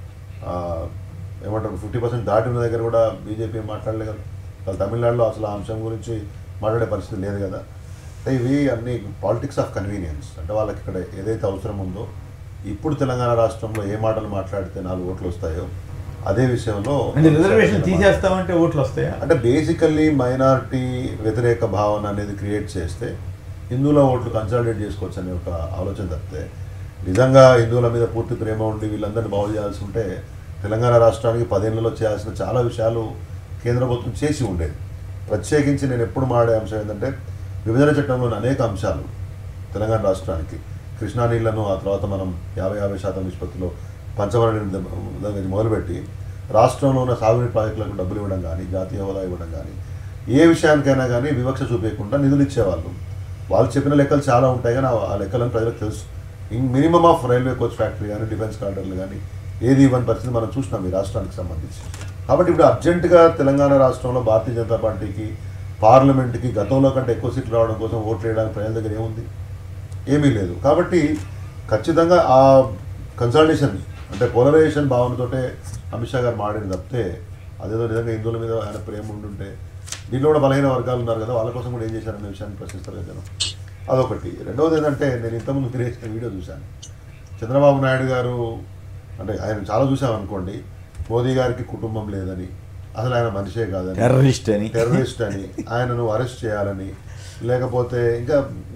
ఏమంటారు 50% దాటిన దగ్గర కూడా బీజేపీ మాట్లాడలేదు కదా. వాళ్ళు తమిళనాడులో అసలు ఆ అంశం గురించి మాట్లాడే పరిస్థితి లేదు కదా. ఇవి అన్ని పాలిటిక్స్ ఆఫ్ కన్వీనియన్స్. అంటే వాళ్ళకి ఇక్కడ ఏదైతే అవసరం ఉందో, ఇప్పుడు తెలంగాణ రాష్ట్రంలో ఏ మాటలు మాట్లాడితే 4 ఓట్లు వస్తాయో అదే విషయంలో రిజర్వేషన్ తీసేస్తామంటే ఓట్లు వస్తాయా అంటే బేసికల్లీ మైనారిటీ వ్యతిరేక భావన అనేది క్రియేట్ చేస్తే హిందువుల ఓట్లు కన్సాలిడేట్ చేసుకోవచ్చు అనే ఒక ఆలోచన తప్పితే, నిజంగా హిందువుల మీద పూర్తి ప్రేమ ఉండి వీళ్ళందరినీ బాగు చేయాల్సి ఉంటే తెలంగాణ రాష్ట్రానికి 10 ఏళ్లలో చేయాల్సిన చాలా విషయాలు కేంద్ర ప్రభుత్వం చేసి ఉండేది. ప్రత్యేకించి నేను ఎప్పుడు మాడే అంశం ఏంటంటే విభజన చట్టంలోని అనేక అంశాలు తెలంగాణ రాష్ట్రానికి కృష్ణా నీళ్లను, ఆ తర్వాత మనం 50% నిష్పత్తిలో పంచవరణ దగ్గర మొదలుపెట్టి రాష్ట్రంలో ఉన్న సాగునీటి ప్రాజెక్టులకు డబ్బులు ఇవ్వడం కానీ, జాతీయ హోదా ఇవ్వడం కానీ, ఏ విషయానికైనా కానీ వివక్ష చూపించకుండా నిధులు ఇచ్చేవాళ్ళు. వాళ్ళు చెప్పిన లెక్కలు చాలా ఉంటాయి కానీ ఆ లెక్కలను ప్రజలకు తెలుసు. Minimum of railway coach factory కానీ, డిఫెన్స్ కారిడార్లు కానీ ఏది ఇవ్వని పరిస్థితి మనం చూసినాం ఈ రాష్ట్రానికి సంబంధించి. కాబట్టి ఇప్పుడు అర్జెంటుగా తెలంగాణ రాష్ట్రంలో భారతీయ జనతా పార్టీకి పార్లమెంట్కి గతంలో కంటే ఎక్కువ సీట్లు రావడం కోసం ఓట్లు వేయడానికి ప్రజల దగ్గర ఏముంది? ఏమీ లేదు. కాబట్టి ఖచ్చితంగా ఆ కన్సల్టేషన్ అంటే పోలరైజేషన్ భావనతోటే అమిత్ షా గారు మాడిన తప్పితే అదేదో నిజంగా హిందువుల మీద ఆయన ప్రేమ ఉండుంటే, దీంట్లో కూడా బలహీన వర్గాలు ఉన్నారు కదా, వాళ్ళ కోసం కూడా ఏం చేశారనే విషయాన్ని ప్రశ్నిస్తారు కదా జనం. అదొకటి. రెండవది ఏంటంటే నేను ఇంతకుముందు క్రియేషన్ వీడియో చూశాను. చంద్రబాబు నాయుడు గారు అంటే ఆయన చాలా చూసామనుకోండి, మోదీ గారికి కుటుంబం లేదని, అసలు ఆయన మనిషే కాదని, టెర్రరిస్ట్ అని, ఆయనను అరెస్ట్ చేయాలని, లేకపోతే ఇంకా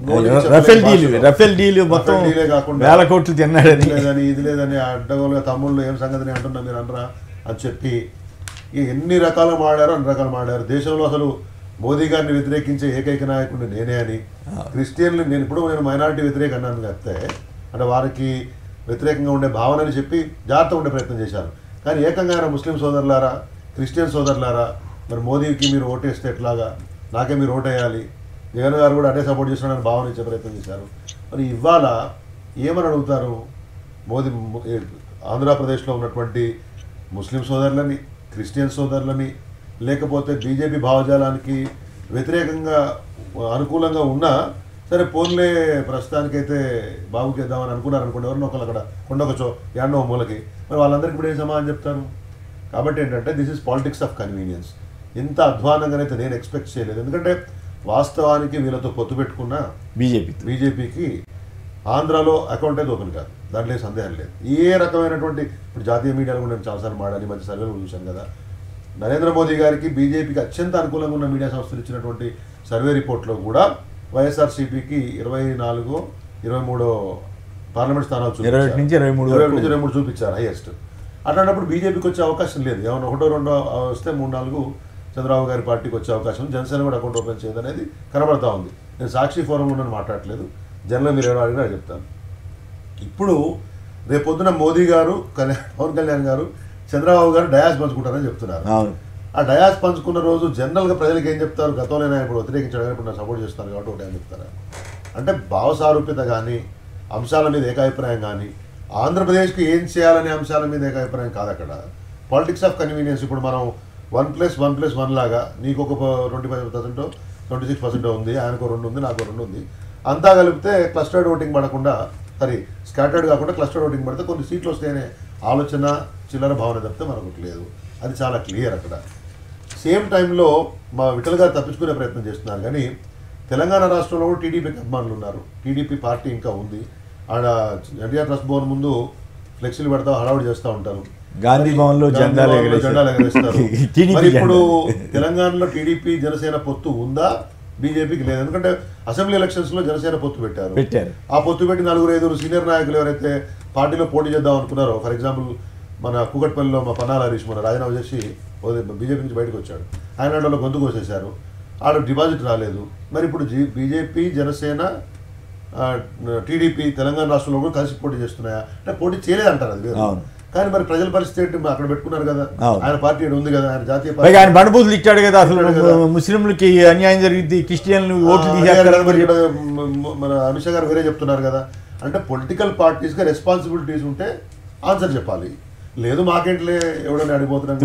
రఫేల్ డీల్ మొత్తం కాకుండా వేల కోట్లు తిన్నాడని, లేదని ఇది లేదని, అడ్డగోలుగా తమ్ముళ్ళు ఏం సంగతిని అంటున్నా మీరు అనరా అని చెప్పి ఎన్ని రకాలు మాడారు, అన్ని రకాలు మాడారు. దేశంలో అసలు మోదీ గారిని వ్యతిరేకించే ఏకైక నాయకుడిని నేనే అని, క్రిస్టియన్లు నేను మైనారిటీ వ్యతిరేక అన్నాను చెప్తే అంటే వారికి వ్యతిరేకంగా ఉండే భావనని చెప్పి జాగ్రత్తగా ఉండే ప్రయత్నం చేశారు. కానీ ఏకంగా ఆయన ముస్లిం సోదరులారా, క్రిస్టియన్ సోదరులారా, మరి మోదీకి మీరు ఓటేస్తే ఎట్లాగా, నాకే మీరు ఓటేయాలి, జగన్ గారు కూడా అదే సపోర్ట్ చేస్తున్నాడని భావన ఇచ్చే ప్రయత్నం చేశారు. మరి ఇవాళ ఏమని అడుగుతారు? మోదీ ఆంధ్రప్రదేశ్లో ఉన్నటువంటి ముస్లిం సోదరులని, క్రిస్టియన్ సోదరులని, లేకపోతే బీజేపీ భావజాలానికి వ్యతిరేకంగా అనుకూలంగా ఉన్నా సరే పోన్లే ప్రస్తుతానికైతే బాగుకేద్దామని అనుకున్నారనుకోండి, ఎవరినో ఒకళ్ళు అక్కడ కొండొకచో యాడో మూలకి, మరి వాళ్ళందరికీ ఇప్పుడు ఏం సమాధానం చెప్తారు? కాబట్టి ఏంటంటే this is politics of convenience. ఇంత అధ్వానంగానైతే నేను ఎక్స్పెక్ట్ చేయలేదు. ఎందుకంటే వాస్తవానికి వీళ్ళతో పొత్తు పెట్టుకున్న బీజేపీకి ఆంధ్రాలో అకౌంట్ అయితే ఓపెన్ కాదు, దాంట్లో సందేహం లేదు. ఏ రకమైనటువంటి ఇప్పుడు జాతీయ మీడియాలో కూడా నేను చాలాసార్లు మాడాలి, మంచి సర్వేలు చూశాను కదా, నరేంద్ర మోదీ గారికి బీజేపీకి అత్యంత అనుకూలంగా ఉన్న మీడియా సంస్థలు ఇచ్చినటువంటి సర్వే రిపోర్ట్లో కూడా వైఎస్ఆర్సీపీకి 24, 23 పార్లమెంట్ స్థానాలు చూపించారు, 23 చూపించారు హైయెస్ట్. అట్లాంటప్పుడు బీజేపీకి వచ్చే అవకాశం లేదు. ఏమన్నా 1-2 వస్తే 3-4 చంద్రబాబు గారి పార్టీకి వచ్చే అవకాశం, జనసేన కూడా అకౌంట్ ఓపెన్ చేయదనేది కనబడతా ఉంది. నేను సాక్షి ఫోరం ఉన్నాను మాట్లాడలేదు, జనరల్ మీరు ఎవరు అడిగినా చెప్తాను. ఇప్పుడు రేపొద్దున మోదీ గారు, పవన్ కళ్యాణ్ గారు, చంద్రబాబు గారు డయాస్ పంచుకుంటారని చెప్తున్నారు. ఆ డయాస్ పంచుకున్న రోజు జనరల్గా ప్రజలకు ఏం చెప్తారు? గతంలో ఇప్పుడు వ్యతిరేకించడం ఇప్పుడు నేను సపోర్ట్ చేస్తాను కాబట్టి ఒకటి ఏం చెప్తారా అంటే భావసారూప్యత కానీ, అంశాల మీద ఏకాభిప్రాయం కానీ, ఆంధ్రప్రదేశ్కి ఏం చేయాలనే అంశాల మీద ఏకాభిప్రాయం కాదు అక్కడ. Politics of convenience. ఇప్పుడు మనం 1+1+1 లాగా నీకు ఒక 25%, 26% ఉంది, ఆయనకు 2 ఉంది, నాకు 2 ఉంది, అంతా కలిపితే క్లస్టర్డ్ ఓటింగ్ పడకుండా, స్కాటర్డ్ కాకుండా క్లస్టర్డ్ ఓటింగ్ పడితే కొన్ని సీట్లు వస్తాయనే ఆలోచన, చిల్లర భావన తప్పితే మనకు లేదు. అది చాలా క్లియర్ అక్కడ. సేమ్ టైంలో మా విఠల్ గారు తప్పించుకునే ప్రయత్నం చేస్తున్నారు. కానీ తెలంగాణ రాష్ట్రంలో కూడా టీడీపీకి అభిమానులు ఉన్నారు. టీడీపీ పార్టీ ఇంకా ఉంది. ఆడ ఎన్టీఆర్ ట్రస్ట్ భవన్ ముందు ఫ్లెక్సీలు పెడతా హడావుడి చేస్తూ ఉంటారు. గాంధీ భవన్లో జెండాలు ఎగరేస్తారు. మరి ఇప్పుడు తెలంగాణలో టీడీపీ జనసేన పొత్తు ఉందా? బీజేపీకి లేదు. ఎందుకంటే అసెంబ్లీ ఎలక్షన్స్ లో జనసేన పొత్తు పెట్టారు. ఆ పొత్తు పెట్టి 4-5 సీనియర్ నాయకులు ఎవరైతే పార్టీలో పోటీ చేద్దాం అనుకున్నారో, ఫర్ ఎగ్జాంపుల్ మన కూకట్పల్లిలో మా పన్నాల హరీష్ మన రాజీనామా చేసి బీజేపీ నుంచి బయటకు వచ్చాడు. ఆయన వాళ్ళు గొంతు కోసేశారు. ఆడ డిపాజిట్ రాలేదు. మరి ఇప్పుడు బీజేపీ జనసేన టీడీపీ తెలంగాణ రాష్ట్రంలో కూడా కలిసి పోటీ చేస్తున్నాయా అంటే పోటీ చేయలేదంటారు. అది వేరు. కానీ మరి ప్రజల పరిస్థితి ఏంటి? అక్కడ పెట్టుకున్నారు కదా, ఆయన పార్టీ ఉంది కదా, ఆయన జాతీయ పార్టీ. ఆయన బండబూతులు ఇచ్చాడు కదా, అసలు ముస్లింలకి అన్యాయం జరిగింది, క్రిస్టియన్లు ఓట్లు మన అమిత్ షా గారు వేరే చెప్తున్నారు కదా. అంటే పొలిటికల్ పార్టీస్ గా రెస్పాన్సిబిలిటీస్ ఉంటే ఆన్సర్ చెప్పాలి. లేదు మాకేంట్లే ఎవడని అడిగిపోతున్నాం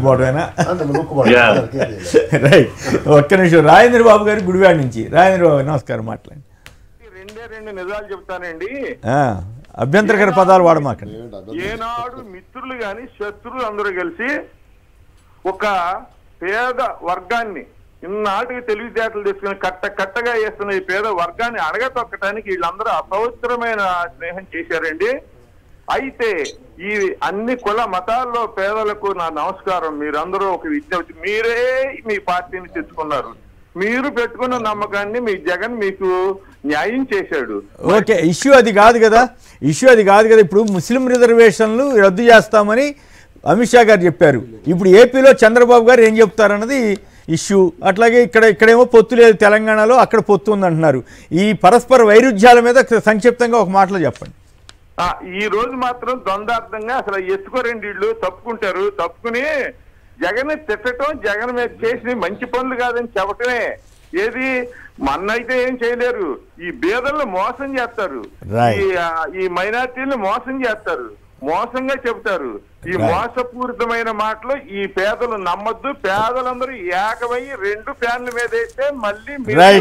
రైట్. ఒక్క నిమిషం. రాజేంద్ర బాబు గారు గుడివాడ నుంచి. రాజేంద్ర బాబు నమస్కారం, మాట్లాడండి. రెండు నిజాలు చెప్తానండి. అభ్యంతరకర పదాలు వాడమాకండి. ఏనాడు మిత్రులు గాని శత్రువులు అందరూ కలిసి ఒక పేద వర్గాన్ని ఇన్నాటికి తెలివితేటలు తీసుకుని కట్టగా వేస్తున్న ఈ పేద వర్గాన్ని అడగతొక్కటానికి వీళ్ళందరూ అపవిత్రమైన స్నేహం చేశారండి. అయితే ఈ అన్ని కుల మతాల్లో పేదలకు నా నమస్కారం. మీరందరూ ఒక విజ్ఞప్తి, మీరే మీ పార్టీని తెచ్చుకున్నారు. మీరు పెట్టుకున్న నమ్మకాన్ని మీ జగన్ మీకు న్యాయం చేశాడు. ఓకే, ఇష్యూ అది కాదు కదా. ఇప్పుడు ముస్లిం రిజర్వేషన్లు రద్దు చేస్తామని అమిత్ షా గారు చెప్పారు. ఇప్పుడు ఏపీలో చంద్రబాబు గారు ఏం చెప్తారన్నది ఇష్యూ. అట్లాగే ఇక్కడేమో పొత్తు లేదు తెలంగాణలో, అక్కడ పొత్తు ఉందంటున్నారు. ఈ పరస్పర వైరుధ్యాల మీద సంక్షిప్తంగా ఒక మాటలో చెప్పండి. ఈ రోజు మాత్రం ద్వందార్థంగా అసలు ఎత్తుకోరండి. వీళ్ళు తప్పుకుని జగన్ తిట్టడం, జగన్ మీద చేసిన మంచి పనులు కాదని చెప్పటమే. ఏది మన్నైతే ఏం చేయలేరు. ఈ బీదలను మోసం చేస్తారు, ఈ మైనార్టీలను మోసం చేస్తారు, మోసంగా చెబుతారు. ఈ మోసపూరితమైన మాటలు ఈ పేదలు నమ్మద్దు. పేదలందరూ ఏకమయ్యి 2 ఫ్యాన్ల మీద అయితే మళ్ళీ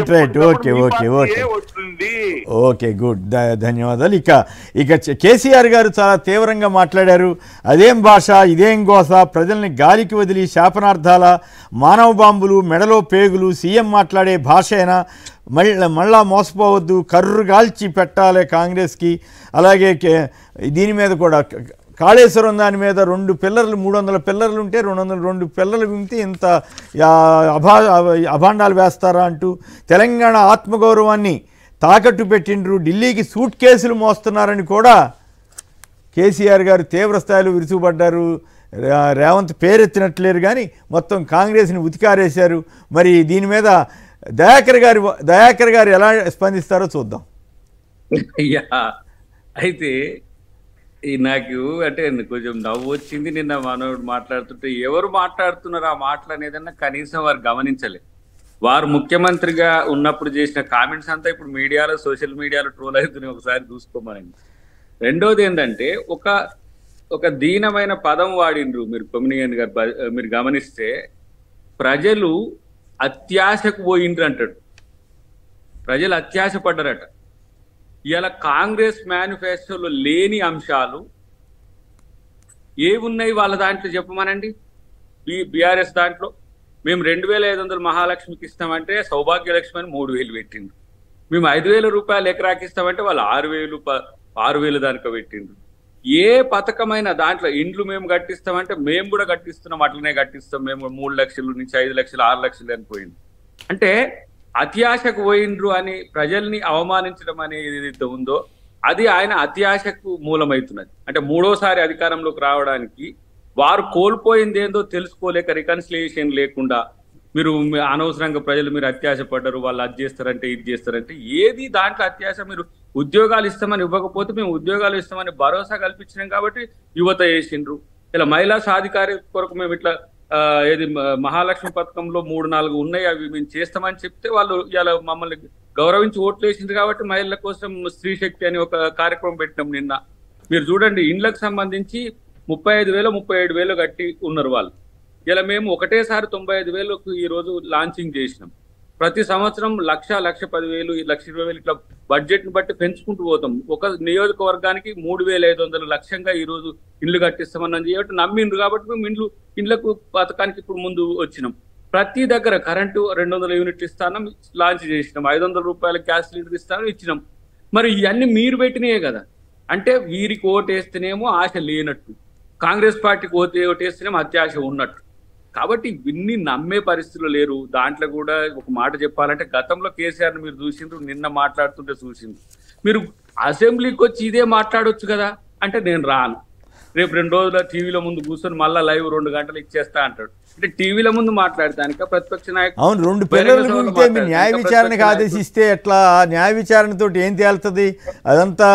ఓకే గుడ్, ధన్యవాదాలు. ఇక కేసీఆర్ గారు చాలా తీవ్రంగా మాట్లాడారు. అదేం భాష, ఇదేం గోస, ప్రజల్ని గాలికి వదిలి శాపనార్థాల, మానవ బాంబులు, మెడలో పేగులు, సీఎం మాట్లాడే భాషైనా మళ్ళా మోసపోవద్దు, కర్రుగాల్చి పెట్టాలి కాంగ్రెస్కి. అలాగే దీని మీద కూడా కాళేశ్వరం దాని మీద 2 పిల్లర్లు 300 పిల్లర్లు ఉంటే 202 పిల్లర్లు వింటే ఇంత అభాండాలు వేస్తారా అంటూ తెలంగాణ ఆత్మగౌరవాన్ని తాకట్టు పెట్టిండ్రు, ఢిల్లీకి సూట్ కేసులు మోస్తున్నారని కూడా కేసీఆర్ గారు తీవ్ర స్థాయిలో విరుచుకుపడ్డారు. రేవంత్ పేరెత్తినట్లేరు కానీ మొత్తం కాంగ్రెస్ని ఉతికారేశారు. మరి దీని మీద దయాకర్ గారు ఎలా స్పందిస్తారో చూద్దాం. అయితే నాకు అంటే కొంచెం నవ్వు వచ్చింది నిన్న మనోడు మాట్లాడుతుంటే. ఎవరు మాట్లాడుతున్నారు ఆ మాటలు అనేదన్నా కనీసం వారు గమనించలేదు. వారు ముఖ్యమంత్రిగా ఉన్నప్పుడు చేసిన కామెంట్స్ అంతా ఇప్పుడు మీడియాలో, సోషల్ మీడియాలో ట్రోల్ అవుతున్నాయి. ఒకసారి చూసుకోమనండి. రెండోది ఏంటంటే ఒక దీనమైన పదం వాడిండ్రు మీరు కొమ్మినేని గారు. మీరు గమనిస్తే ప్రజలు అత్యాశకు పోయిండ్రు అంటాడు. ప్రజలు అత్యాశ పడ్డారట. ఇలా కాంగ్రెస్ మేనిఫెస్టోలో లేని అంశాలు ఏమున్నాయి వాళ్ళ దాంట్లో చెప్పమనండి. బీఆర్ఎస్ దాంట్లో మేము 2500 మహాలక్ష్మికి ఇస్తామంటే సౌభాగ్యలక్ష్మి అని 3000 పెట్టిండ్రు. మేము 5000 రూపాయలు ఎకరాకి ఇస్తామంటే వాళ్ళు 6000 దానిక పెట్టిండ్రు. ఏ పథకమైన దాంట్లో ఇండ్లు మేము కట్టిస్తామంటే మేము కూడా కట్టిస్తున్నాం, అట్లనే కట్టిస్తాం, మేము 3 లక్షల నుంచి 5 లక్షలు 6 లక్షలు అని పోయింది. అంటే అత్యాశకు పోయిండ్రు అని ప్రజల్ని అవమానించడం అనేది ఏదైతే ఉందో అది ఆయన అత్యాశకు మూలమవుతున్నది. అంటే 3వసారి అధికారంలోకి రావడానికి వారు కోల్పోయింది ఏందో తెలుసుకోలేక, రికన్సిలియేషన్ లేకుండా మీరు అనవసరంగా ప్రజలు మీరు అత్యాశ పడ్డారు, వాళ్ళు అది చేస్తారంటే ఇది చేస్తారంటే ఏది దాంట్లో అత్యాశ. మీరు ఉద్యోగాలు ఇస్తామని ఇవ్వకపోతే మేము ఉద్యోగాలు ఇస్తామని భరోసా కల్పించినాం కాబట్టి యువత చేసిండ్రు. ఇలా మహిళా సాధికారి కొరకు మేము ఇట్లా ఏది మహాలక్ష్మి పథకంలో 3-4 ఉన్నాయి, అవి మేము చేస్తామని చెప్తే వాళ్ళు ఇలా మమ్మల్ని గౌరవించి ఓట్లు వేసిండ్రు కాబట్టి మహిళల కోసం స్త్రీ శక్తి అని ఒక కార్యక్రమం పెట్టినాం నిన్న. మీరు చూడండి, ఇండ్లకు సంబంధించి 35,000 37,000 కట్టి ఉన్నారు వాళ్ళు. ఇలా మేము ఒకటేసారి 95,000కు ఈ రోజు లాంచింగ్ చేసినాం. ప్రతి సంవత్సరం 1,10,000 1,20,000 ఇట్లా బడ్జెట్ ని బట్టి పెంచుకుంటూ పోతాం. ఒక నియోజకవర్గానికి 3,500 లక్ష్యంగా ఈ రోజు ఇండ్లు కట్టిస్తామని చెప్పి నమ్మిండ్రు కాబట్టి మేము ఇండ్లకు పథకానికి ఇప్పుడు ముందు వచ్చినాం. ప్రతి దగ్గర కరెంటు 200 యూనిట్లు ఇస్తానం లాంచ్ చేసినాం, 500 రూపాయల గ్యాస్ లీటర్ ఇస్తాను ఇచ్చినాం. మరి ఇవన్నీ మీరు పెట్టినాయే కదా. అంటే వీరికి ఓటేస్తేనేమో ఆశ లేనట్టు, కాంగ్రెస్ పార్టీకి ఓటేస్తేనేమో అత్యాశ ఉన్నట్టు. కాబట్టి ఇన్ని నమ్మే పరిస్థితులు లేరు. దాంట్లో కూడా ఒక మాట చెప్పాలంటే గతంలో కేసీఆర్ని మీరు చూసిండ్రు, నిన్న మాట్లాడుతుంటే చూసిండ్రు. మీరు అసెంబ్లీకి వచ్చి ఇదే మాట్లాడొచ్చు కదా అంటే నేను రాను, రేపు 2 రోజుల టీవీల ముందు కూర్చొని మళ్ళీ లైవ్ 2 గంటలు ఇచ్చేస్తా అంటాడు. అంటే టీవీల ముందు మాట్లాడతానిక ప్రతిపక్ష నాయకుడు? అవును, 2 పిల్లలు ఉంటే మీరు న్యాయ విచారణకు ఆదేశిస్తే ఎట్లా? న్యాయ విచారణతో ఏం తేలుతుంది? అదంతా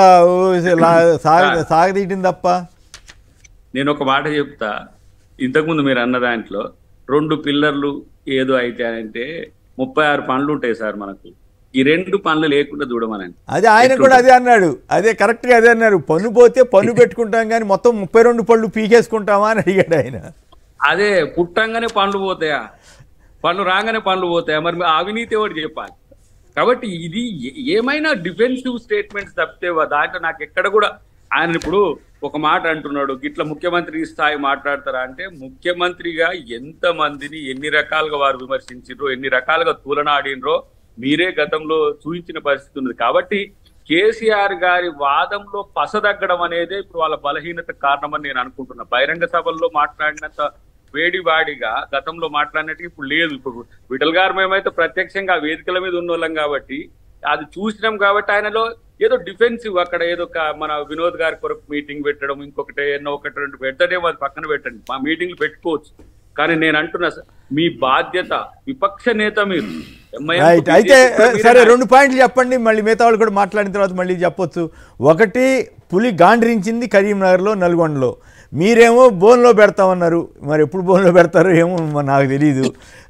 సాగదీయటం తప్ప. నేను ఒక మాట చెప్తా, ఇంతకుముందు మీరు అన్న దాంట్లో 2 పిల్లర్లు ఏదో అయితే అంటే 36 పనులు ఉంటాయి సార్ మనకు. ఈ 2 పనులు లేకుండా చూడమనండి. అదే ఆయన కూడా అదే అన్నాడు, అదే కరెక్ట్గా అదే అన్నారు. పన్ను పోతే పన్ను పెట్టుకుంటాం కానీ మొత్తం 32 పళ్ళు పీకేసుకుంటామా అని అడిగాడు ఆయన. అదే పుట్టంగానే పనులు పోతాయా, పనులు రాగానే పనులు పోతాయా? మరి అవినీతి ఎవరు చెప్పాలి? కాబట్టి ఇది ఏమైనా డిఫెన్సివ్ స్టేట్మెంట్స్ తప్పితే దాంట్లో నాకు ఎక్కడ కూడా ఆయన ఇప్పుడు ఒక మాట అంటున్నాడు, గిట్ల ముఖ్యమంత్రి స్థాయి మాట్లాడతారా అంటే, ముఖ్యమంత్రిగా ఎంత మందిని ఎన్ని రకాలుగా వారు విమర్శించారో, ఎన్ని రకాలుగా తులన ఆడినరో మీరే గతంలో చూపించిన పరిస్థితి ఉంది. కాబట్టి కేసీఆర్ గారి వాదంలో పసదగ్గడం అనేది ఇప్పుడు వాళ్ళ బలహీనత కారణమని నేను అనుకుంటున్నా. బహిరంగ సభల్లో మాట్లాడినంత వేడివాడిగా గతంలో మాట్లాడినట్టు ఇప్పుడు లేదు. ఇప్పుడు విఠల్ గారు మేమైతే ప్రత్యక్షంగా వేదికల మీద ఉన్నోళ్ళం కాబట్టి అది చూసినాం. కాబట్టి ఆయనలో ఏదో డిఫెన్సివ్, అక్కడ ఏదో మన వినోద్ గారి కొరకు మీటింగ్ పెట్టడం, ఇంకొకటి ఎన్నో 1-2 పెడతాడేమో, అది పక్కన పెట్టండి, మా మీటింగ్లు పెట్టుకోవచ్చు. కానీ నేను అంటున్నా మీ బాధ్యత, విపక్ష నేత మీరు. అయితే సరే 2 పాయింట్లు చెప్పండి, మళ్ళీ మిగతా వాళ్ళు కూడా మాట్లాడిన తర్వాత మళ్ళీ చెప్పొచ్చు. ఒకటి, పులి గాండ్రించింది కరీంనగర్లో, నల్గొండలో. మీరేమో బోన్లో పెడతామన్నారు, మరి ఎప్పుడు బోన్లో పెడతారో ఏమో నాకు తెలీదు.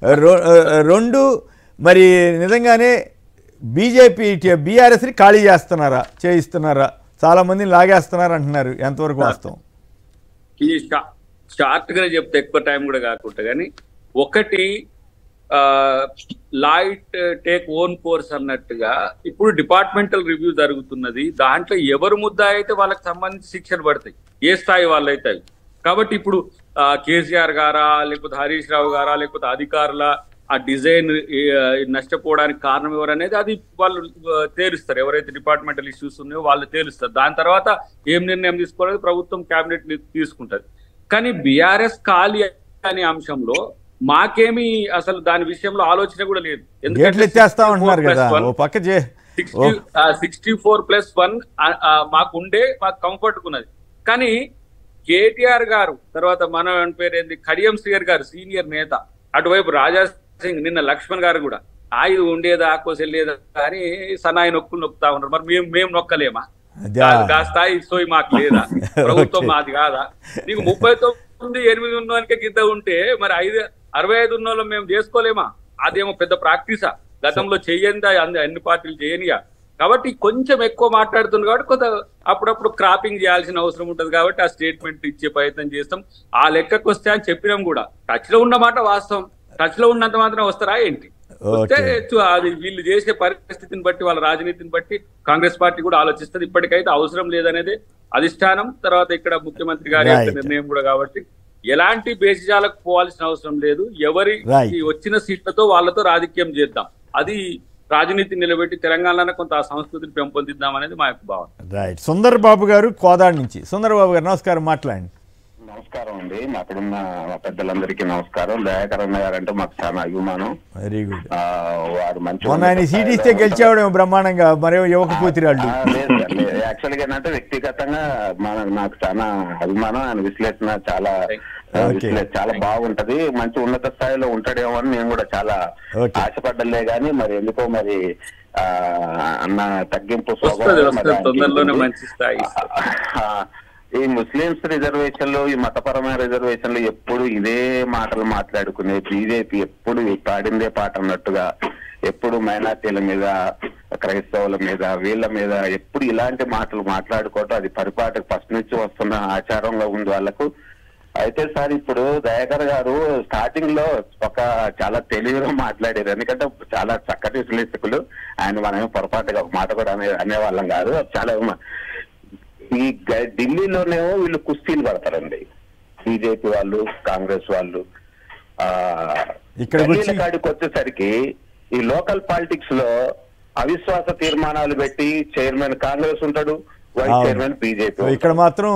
2, మరి నిజంగానే బీజేపీ బీఆర్ఎస్ని ఖాళీ చేయిస్తున్నారా? చాలా మందిని లాగేస్తున్నారు అంటున్నారు, ఎంతవరకు వాస్తవం? షార్ట్ గానే చెప్తే ఎక్కువ టైం కూడా కాకుండా, కానీ ఒకటి లైట్ టేక్ ఓన్ కోర్స్ అన్నట్టుగా ఇప్పుడు డిపార్ట్మెంటల్ రివ్యూ జరుగుతున్నది. దాంట్లో ఎవరు ముద్ద అయితే వాళ్ళకి సంబంధించి శిక్షలు పడతాయి, ఏ స్థాయి వాళ్ళు అయితే. కాబట్టి ఇప్పుడు కేసీఆర్ గారా, లేకపోతే హరీష్ రావు గారా, లేకపోతే అధికారుల ఆ డిజైన్ నష్టపోవడానికి కారణం ఎవరనేది అది వాళ్ళు తేలుస్తారు. ఎవరైతే డిపార్ట్మెంటల్ ఇష్యూస్ ఉన్నాయో వాళ్ళు తేలుస్తారు. దాని తర్వాత ఏం నిర్ణయం తీసుకోలేదు ప్రభుత్వం, క్యాబినెట్ తీసుకుంటది. కానీ బీఆర్ఎస్ ఖాళీ అనే అంశంలో మాకేమి అసలు దాని విషయంలో ఆలోచన కూడా లేదు. ఎందుకంటే 64+1 మాకు కంఫర్ట్ ఉన్నది. కానీ కేటీఆర్ గారు తర్వాత మన పేరు ఏంది, కడియం శ్రీహర్ గారు సీనియర్ నేత, అటువైపు రాజా సింగ్, నిన్న లక్ష్మణ్ గారు కూడా ఆయుధ ఉండేదా ఆకోసెళ్ళేదా అని సన్నాయి నొక్కులు నొక్కుతా ఉన్నారు. మరి మేము నొక్కలేమా? స్థాయి సోయి మాకు లేదా? ప్రభుత్వం మాది కాదా? నీకు 39-8 ఉన్నవానికే గిద్ద ఉంటే మరి 65 ఉన్న వాళ్ళం మేము చేసుకోలేమా? అదేమో పెద్ద ప్రాక్టీసా? గతంలో చెయ్యందా అన్ని పార్టీలు చేయనియా? కాబట్టి కొంచెం ఎక్కువ మాట్లాడుతుంది కాబట్టి కొంత అప్పుడప్పుడు క్రాపింగ్ చేయాల్సిన అవసరం ఉంటుంది. కాబట్టి ఆ స్టేట్మెంట్ ఇచ్చే ప్రయత్నం చేస్తాం. ఆ లెక్కకు వస్తే అని చెప్పినాం కూడా. టచ్ లో ఉన్నమాట వాస్తవం, టచ్ లో ఉన్నంత మాత్రం వస్తారా ఏంటి? వస్తే అది వీళ్ళు చేసే పరిస్థితిని బట్టి, వాళ్ళ రాజనీతిని బట్టి కాంగ్రెస్ పార్టీ కూడా ఆలోచిస్తుంది. ఇప్పటికైతే అవసరం లేదనేది అధిష్టానం, తర్వాత ఇక్కడ ముఖ్యమంత్రి గారి నిర్ణయం కూడా. కాబట్టి ఎలాంటి బేసిజాలకు పోవాల్సిన అవసరం లేదు. ఎవరి వచ్చిన సీట్లతో వాళ్ళతో రాజకీయం చేద్దాం, అది రాజనీతి నిలబెట్టి తెలంగాణలో కొంత ఆ సంస్కృతిని పెంపొందిద్దాం అనేది మా యొక్క భావన. రైట్. సుందర్ బాబు గారు కోదాడ నుంచి. సుందర్ బాబు గారు నమస్కారం, మాట్లాడండి. నమస్కారం అండి, అక్కడున్న పెద్దలందరికీ నమస్కారం. దయాకరణ గారు అంటే మాకు చాలా అభిమానం. Very good. వారు మంచి సీట్ ఇస్తే గెలిచేవాడు బ్రహ్మాండంగా, మరే యువక పూతిరాళ్ళు. యాక్చువల్ గా ఏంటంటే వ్యక్తిగతంగా నాకు చాలా అభిమానం. ఆయన విశ్లేషణ చాలా బాగుంటది, మంచి ఉన్నత స్థాయిలో ఉంటాడేమో అని నేను కూడా చాలా ఆశపడ్డలే. గాని మరి ఎందుకో మరి అన్న తగ్గింపు ఈ ముస్లింస్ రిజర్వేషన్లు, ఈ మతపరమైన రిజర్వేషన్లు ఎప్పుడు ఇదే మాటలు మాట్లాడుకునే బీజేపీ ఎప్పుడు పాడిందే పాట అన్నట్టుగా ఎప్పుడు మైనార్టీల మీద, క్రైస్తవుల మీద, వీళ్ళ మీద ఎప్పుడు ఇలాంటి మాటలు మాట్లాడుకోవటం అది పరిపాటికి ఫస్ట్ నుంచి వస్తున్న ఆచారంగా ఉంది వాళ్ళకు. అయితే సార్ ఇప్పుడు దయాకర్ గారు స్టార్టింగ్ లో చాలా తెలివిగా మాట్లాడారు. ఎందుకంటే చాలా చక్కటి విశ్లేషకులు ఆయన, మనమే పొరపాటుగా ఒక మాట కూడా అనేవాళ్ళం కాదు. చాలా ఈ ఢిల్లీలోనేమో వీళ్ళు కుస్తీలు పడతారండి, బీజేపీ వాళ్ళు, కాంగ్రెస్ వాళ్ళు. ఢిల్లీల కాడికి వచ్చేసరికి ఈ లోకల్ పాలిటిక్స్ లో అవిశ్వాస తీర్మానాలు పెట్టి చైర్మన్ కాంగ్రెస్ ఉంటాడు, వైస్ చైర్మన్ బీజేపీ. ఇక్కడ మాత్రం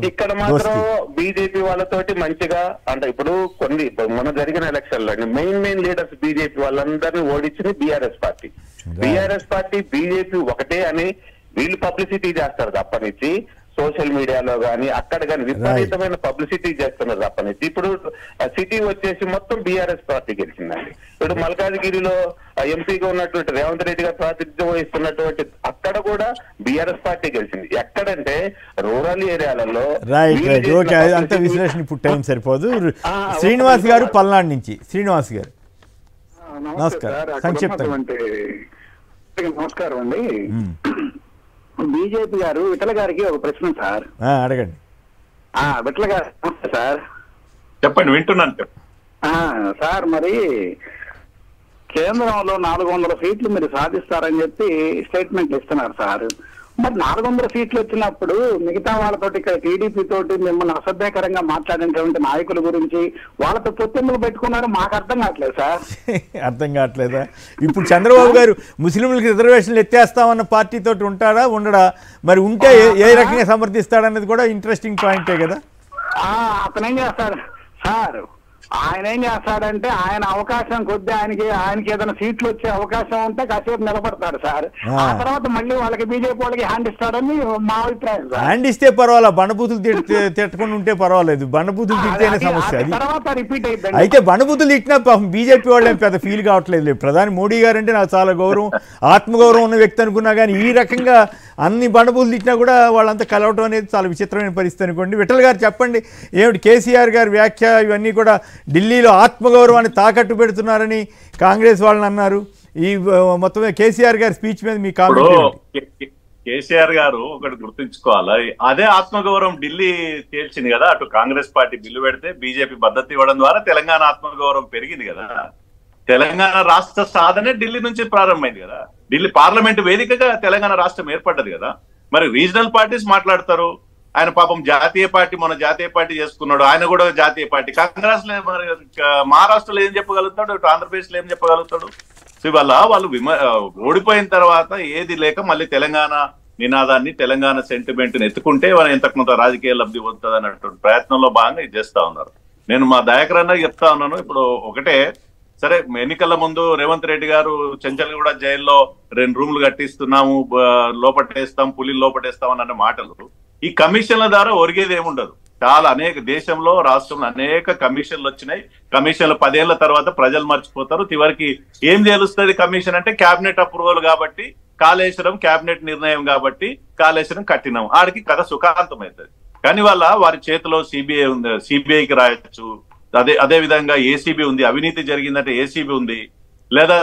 బీజేపీ వాళ్ళతోటి మంచిగా అంటే ఇప్పుడు మొన్న జరిగిన ఎలక్షన్ లో మెయిన్ లీడర్స్ బీజేపీ వాళ్ళందరినీ ఓడించింది BRS party. BRS party BJP ఒకటే అని వీళ్ళు పబ్లిసిటీ చేస్తారు తప్పనిచ్చి సోషల్ మీడియాలో గానీ అక్కడ గానీ విపరీతమైన పబ్లిసిటీ చేస్తున్నారు తప్పనిచ్చి. ఇప్పుడు సిటీ వచ్చేసి మొత్తం బీఆర్ఎస్ పార్టీ గెలిచిందండి. ఇప్పుడు మల్కాజ్గిరిలో ఎంపీగా ఉన్నటువంటి రేవంత్ రెడ్డి గారు ప్రాతినిధ్యం వహిస్తున్నటువంటి అక్కడ కూడా బీఆర్ఎస్ పార్టీ గెలిచింది. ఎక్కడంటే రూరల్ ఏరియాలలో. అంత విశ్లేషణ ఇప్పుడు టైం సరిపోదు. శ్రీనివాస్ గారు పల్నాడు నుంచి. శ్రీనివాస్ గారు నమస్కారం. సంక్షిప్తంగా. నమస్కారం అండి. బీజేపీ గారు విఠల గారికి ఒక ప్రశ్న సార్. అడగండి. విఠల గారు సార్. చెప్పండి, వింటున్నాను సార్. మరి కేంద్రంలో 400 సీట్లు మీరు సాధిస్తారని చెప్పి స్టేట్మెంట్ ఇస్తున్నారు సార్. మరి 400 సీట్లు వచ్చినప్పుడు మిగతా వాళ్ళతోటి ఇక్కడ టీడీపీ తోటి మిమ్మల్ని అసభ్యకరంగా మాట్లాడినటువంటి నాయకుల గురించి వాళ్ళతో పొత్తింపులు పెట్టుకున్నారు. మాకు అర్థం కావట్లేదు సార్. అర్థం కావట్లేదా? ఇప్పుడు చంద్రబాబు గారు ముస్లింలకు రిజర్వేషన్లు ఎత్తేస్తామన్న పార్టీ తోటి ఉంటాడా ఉండడా? మరి ఉంటే ఏ రకంగా సమర్థిస్తాడన్నది కూడా ఇంట్రెస్టింగ్ పాయింటే కదా. అతను ఏం చేస్తాడు సార్? ఆయన ఏం చేస్తాడంటే ఆయన అవకాశం కొద్దీ ఆయనకి ఏదైనా సీట్లు వచ్చే అవకాశం ఉంటే కాసేపు నిలబడతాడు సార్. ఆ తర్వాత మళ్ళీ వాళ్ళకి బీజేపీ వాళ్ళకి హ్యాండ్ ఇస్తాడని మా అభిప్రాయం. హ్యాండ్ ఇస్తే పర్వాలా, బండబూతులు తిట్టకుండా ఉంటే పర్వాలేదు. బండబూతులు తిట్టేనే సమస్య అది. తర్వాత రిపీట్ అయిపోయింది. అయితే బండబూతులు తిట్టినా బీజేపీ వాళ్ళేం పెద్ద ఫీల్ కావట్లేదు. ప్రధాని మోడీ గారు అంటే నాకు చాలా గౌరవం, ఆత్మగౌరవం ఉన్న వ్యక్తి అనుకున్నా కానీ ఈ రకంగా అన్ని బండబూతులు తిట్టినా కూడా వాళ్ళంతా కలవటం అనేది చాలా విచిత్రమైన పరిస్థితి అనుకోండి. విఠల్ గారు చెప్పండి, ఏమిటి కేసీఆర్ గారి వ్యాఖ్య ఇవన్నీ కూడా ఢిల్లీలో ఆత్మగౌరవాన్ని తాకట్టు పెడుతున్నారని కాంగ్రెస్ వాళ్ళని అన్నారు. ఈ మొత్తం కేసీఆర్ గారి స్పీచ్ మీద మీ కామెంట్. కేసీఆర్ గారు ఒకటి గుర్తుంచుకోవాలి, అదే ఆత్మగౌరవం ఢిల్లీ తేల్చింది కదా. అటు కాంగ్రెస్ పార్టీ బిల్లు పెడితే బీజేపీ మద్దతు ఇవ్వడం ద్వారా తెలంగాణ ఆత్మగౌరవం పెరిగింది కదా. తెలంగాణ రాష్ట్ర సాధనే ఢిల్లీ నుంచి ప్రారంభమైంది కదా. ఢిల్లీ పార్లమెంట్ వేదికగా తెలంగాణ రాష్ట్రం ఏర్పడ్డది కదా. మరి రీజనల్ పార్టీస్ మాట్లాడతారు. ఆయన పాపం జాతీయ పార్టీ మొన్న జాతీయ పార్టీ చేసుకున్నాడు, ఆయన కూడా జాతీయ పార్టీ. కాంగ్రెస్ లో మరి మహారాష్ట్రలో ఏం చెప్పగలుగుతాడు, ఇటు ఆంధ్రప్రదేశ్ లో ఏం చెప్పగలుగుతాడు? సో ఇవాళ వాళ్ళు ఓడిపోయిన తర్వాత ఏది లేక మళ్ళీ తెలంగాణ నినాదాన్ని తెలంగాణ సెంటిమెంట్ ని ఎత్తుకుంటే ఎంతకు కొంత రాజకీయ లబ్ధి పొందుతుంది అన్నటువంటి ప్రయత్నంలో భాగంగా ఇది చేస్తా ఉన్నారు. నేను మా దయాకర్ అన్న చెప్తా ఉన్నాను. ఇప్పుడు ఒకటే, సరే ఎన్నికల ముందు రేవంత్ రెడ్డి గారు చెంచల్గూడ జైల్లో 2 రూములు కట్టిస్తున్నాము, లోపటేస్తాం, పులిని లోపటేస్తాం అన్న మాటలు ఈ కమిషన్ల ద్వారా ఒరిగేది ఏముండదు. చాలా అనేక దేశంలో రాష్ట్రంలో అనేక కమిషన్లు వచ్చినాయి. కమిషన్లు 10 ఏళ్ల తర్వాత ప్రజలు మర్చిపోతారు. చివరికి ఏం తెలుస్తుంది కమిషన్ అంటే క్యాబినెట్ అప్రూవల్ కాబట్టి, కాళేశ్వరం క్యాబినెట్ నిర్ణయం కాబట్టి కాళేశ్వరం కట్టినాం, ఆడికి కథ సుఖాంతం అవుతుంది. కానీ వాళ్ళ వారి చేతిలో సిబిఐ ఉంది, సిబిఐకి రాయొచ్చు. అదే విధంగా ఏసీబీ ఉంది, అవినీతి జరిగిందంటే ఏసీబీ ఉంది, లేదా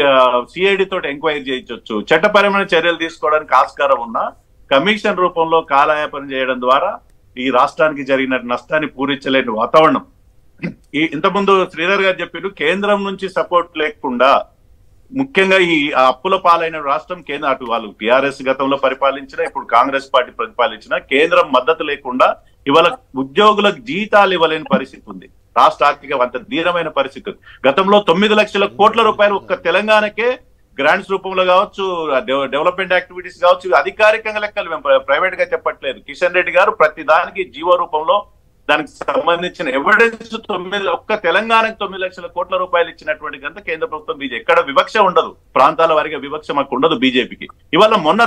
సిఐడి తోటి ఎంక్వైరీ చేయించవచ్చు. చట్టపరమైన చర్యలు తీసుకోవడానికి ఆస్కారం ఉన్న కమిషన్ రూపంలో కాలయాపన చేయడం ద్వారా ఈ రాష్ట్రానికి జరిగిన నష్టాన్ని పూరించలేని వాతావరణం. ఇంతకుముందు శ్రీధర్ గారు చెప్పారు, కేంద్రం నుంచి సపోర్ట్ లేకుండా ముఖ్యంగా ఈ అప్పుల పాలైన రాష్ట్రం కేంద్ర అటు వాళ్ళు టిఆర్ఎస్ గతంలో పరిపాలించిన, ఇప్పుడు కాంగ్రెస్ పార్టీ పరిపాలించిన, కేంద్రం మద్దతు లేకుండా ఇవాళ ఉద్యోగులకు జీతాలు ఇవ్వలేని పరిస్థితి ఉంది. రాష్ట్ర ఆర్థిక అంత ధీరమైన పరిస్థితి. గతంలో 9 లక్షల కోట్ల రూపాయలు ఒక్క తెలంగాణకే గ్రాంట్స్ రూపంలో కావచ్చు, డెవలప్మెంట్ యాక్టివిటీస్ కావచ్చు, అధికారికంగా లెక్కలు మేము ప్రైవేట్ గా చెప్పట్లేదు. కిషన్ రెడ్డి గారు ప్రతి దానికి జీవో రూపంలో దానికి సంబంధించిన ఎవిడెన్స్ ఒక్క తెలంగాణకు 9 లక్షల కోట్ల రూపాయలు ఇచ్చినటువంటి గంత కేంద్ర ప్రభుత్వం బీజేపీ. ఎక్కడ వివక్ష ఉండదు, ప్రాంతాల వారిగా వివక్ష మాకు ఉండదు బీజేపీకి. ఇవాళ మొన్న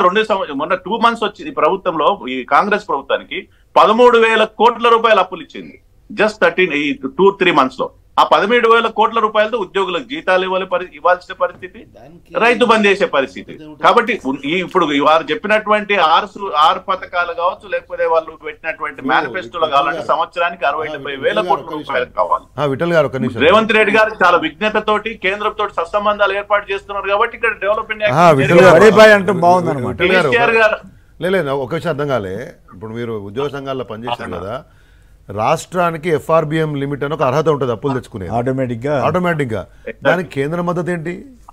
2 మంత్స్ వచ్చింది ప్రభుత్వంలో, ఈ కాంగ్రెస్ ప్రభుత్వానికి 13,000 కోట్ల రూపాయలు అప్పులు ఇచ్చింది. జస్ట్ 2-3 మంత్స్ లో ఆ 17,000 కోట్ల రూపాయలతో ఉద్యోగులకు జీతాలు ఇవ్వాల్సిన పరిస్థితి, రైతు బంద్ చేసే పరిస్థితి. కాబట్టి ఇప్పుడు వారు చెప్పినటువంటి 6 పథకాలు కావచ్చు, లేకపోతే వాళ్ళు పెట్టినటువంటి మేనిఫెస్టోలో కావాలంటే సంవత్సరానికి 60-70 కోట్ల రూపాయలు కావాలి. రేవంత్ రెడ్డి గారు చాలా విజ్ఞతతోటి కేంద్రంతో సత్సంబంధాలు ఏర్పాటు చేస్తున్నారు కాబట్టి ఇక్కడ డెవలప్మెంట్ లేదు. ఒక విషయం అర్థం కాలే, ఇప్పుడు మీరు ఉద్యోగ సంఘాల్లో పనిచేశారు కదా, రాష్ట్రానికి ఎఫ్ఆర్బిఎం లిమిట్ అని ఒక అర్హత ఉంటుంది అప్పులు తెచ్చుకునే ఆటోమేటిక్ గా. దానికి కేంద్ర మద్దతు ఏంటి?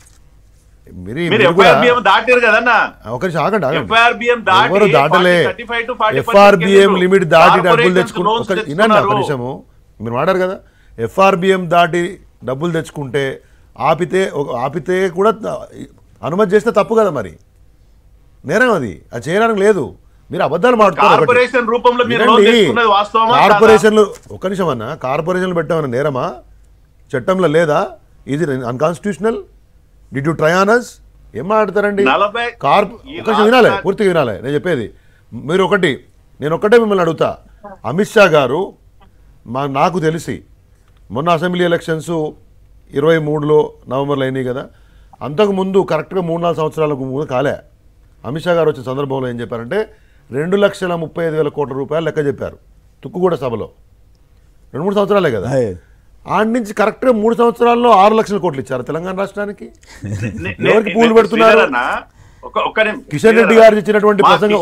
ఎవరు దాటలే. ఎఫ్ఆర్బిఎం లిమిట్ దాటి డబ్బులు తెచ్చుకున్న ఒక నిమిషము మీరు మాట్లాడారు కదా, ఎఫ్ఆర్బిఎం దాటి డబ్బులు తెచ్చుకుంటే ఆపితే కూడా అనుమతి చేస్తే తప్పు కదా, మరి నేరం అది చేయడానికి లేదు. మీరు అబద్ధాలు మాట్లాడుతున్నారు. కార్పొరేషన్ రూపంలో మీరు లోన్ తీసుకున్నది వాస్తవమా? కార్పొరేషన్లు ఒక్క నిమిషం అన్న, కార్పొరేషన్లు పెట్టామన్న నేరమా? చట్టంలో లేదా? ఇది unconstitutional? Did you try on us? ఏం మాట్లాడతారండి? వినాలి, పూర్తిగా వినాలి నేను చెప్పేది. నేను ఒక్కటే మిమ్మల్ని అడుగుతా. అమిత్ షా గారు నాకు తెలిసి మొన్న అసెంబ్లీ ఎలక్షన్స్ 23లో నవంబర్లో అయినాయి కదా, అంతకుముందు కరెక్ట్గా 3-4 సంవత్సరాలకు ముందు కాలే. అమిత్ షా గారు వచ్చిన సందర్భంలో ఏం చెప్పారంటే 2,35,000 కోట్ల రూపాయలు లెక్క చెప్పారు తుక్కుగూడ సభలో. 2-3 సంవత్సరాలే కదా. ఆడి నుంచి కరెక్ట్గా 3 సంవత్సరాల్లో 6 లక్షల కోట్లు ఇచ్చారు తెలంగాణ రాష్ట్రానికి. ఎవరికి పూలు పెడుతున్నారు? కిషన్ రెడ్డి గారు ఇచ్చినటువంటి ప్రసంగం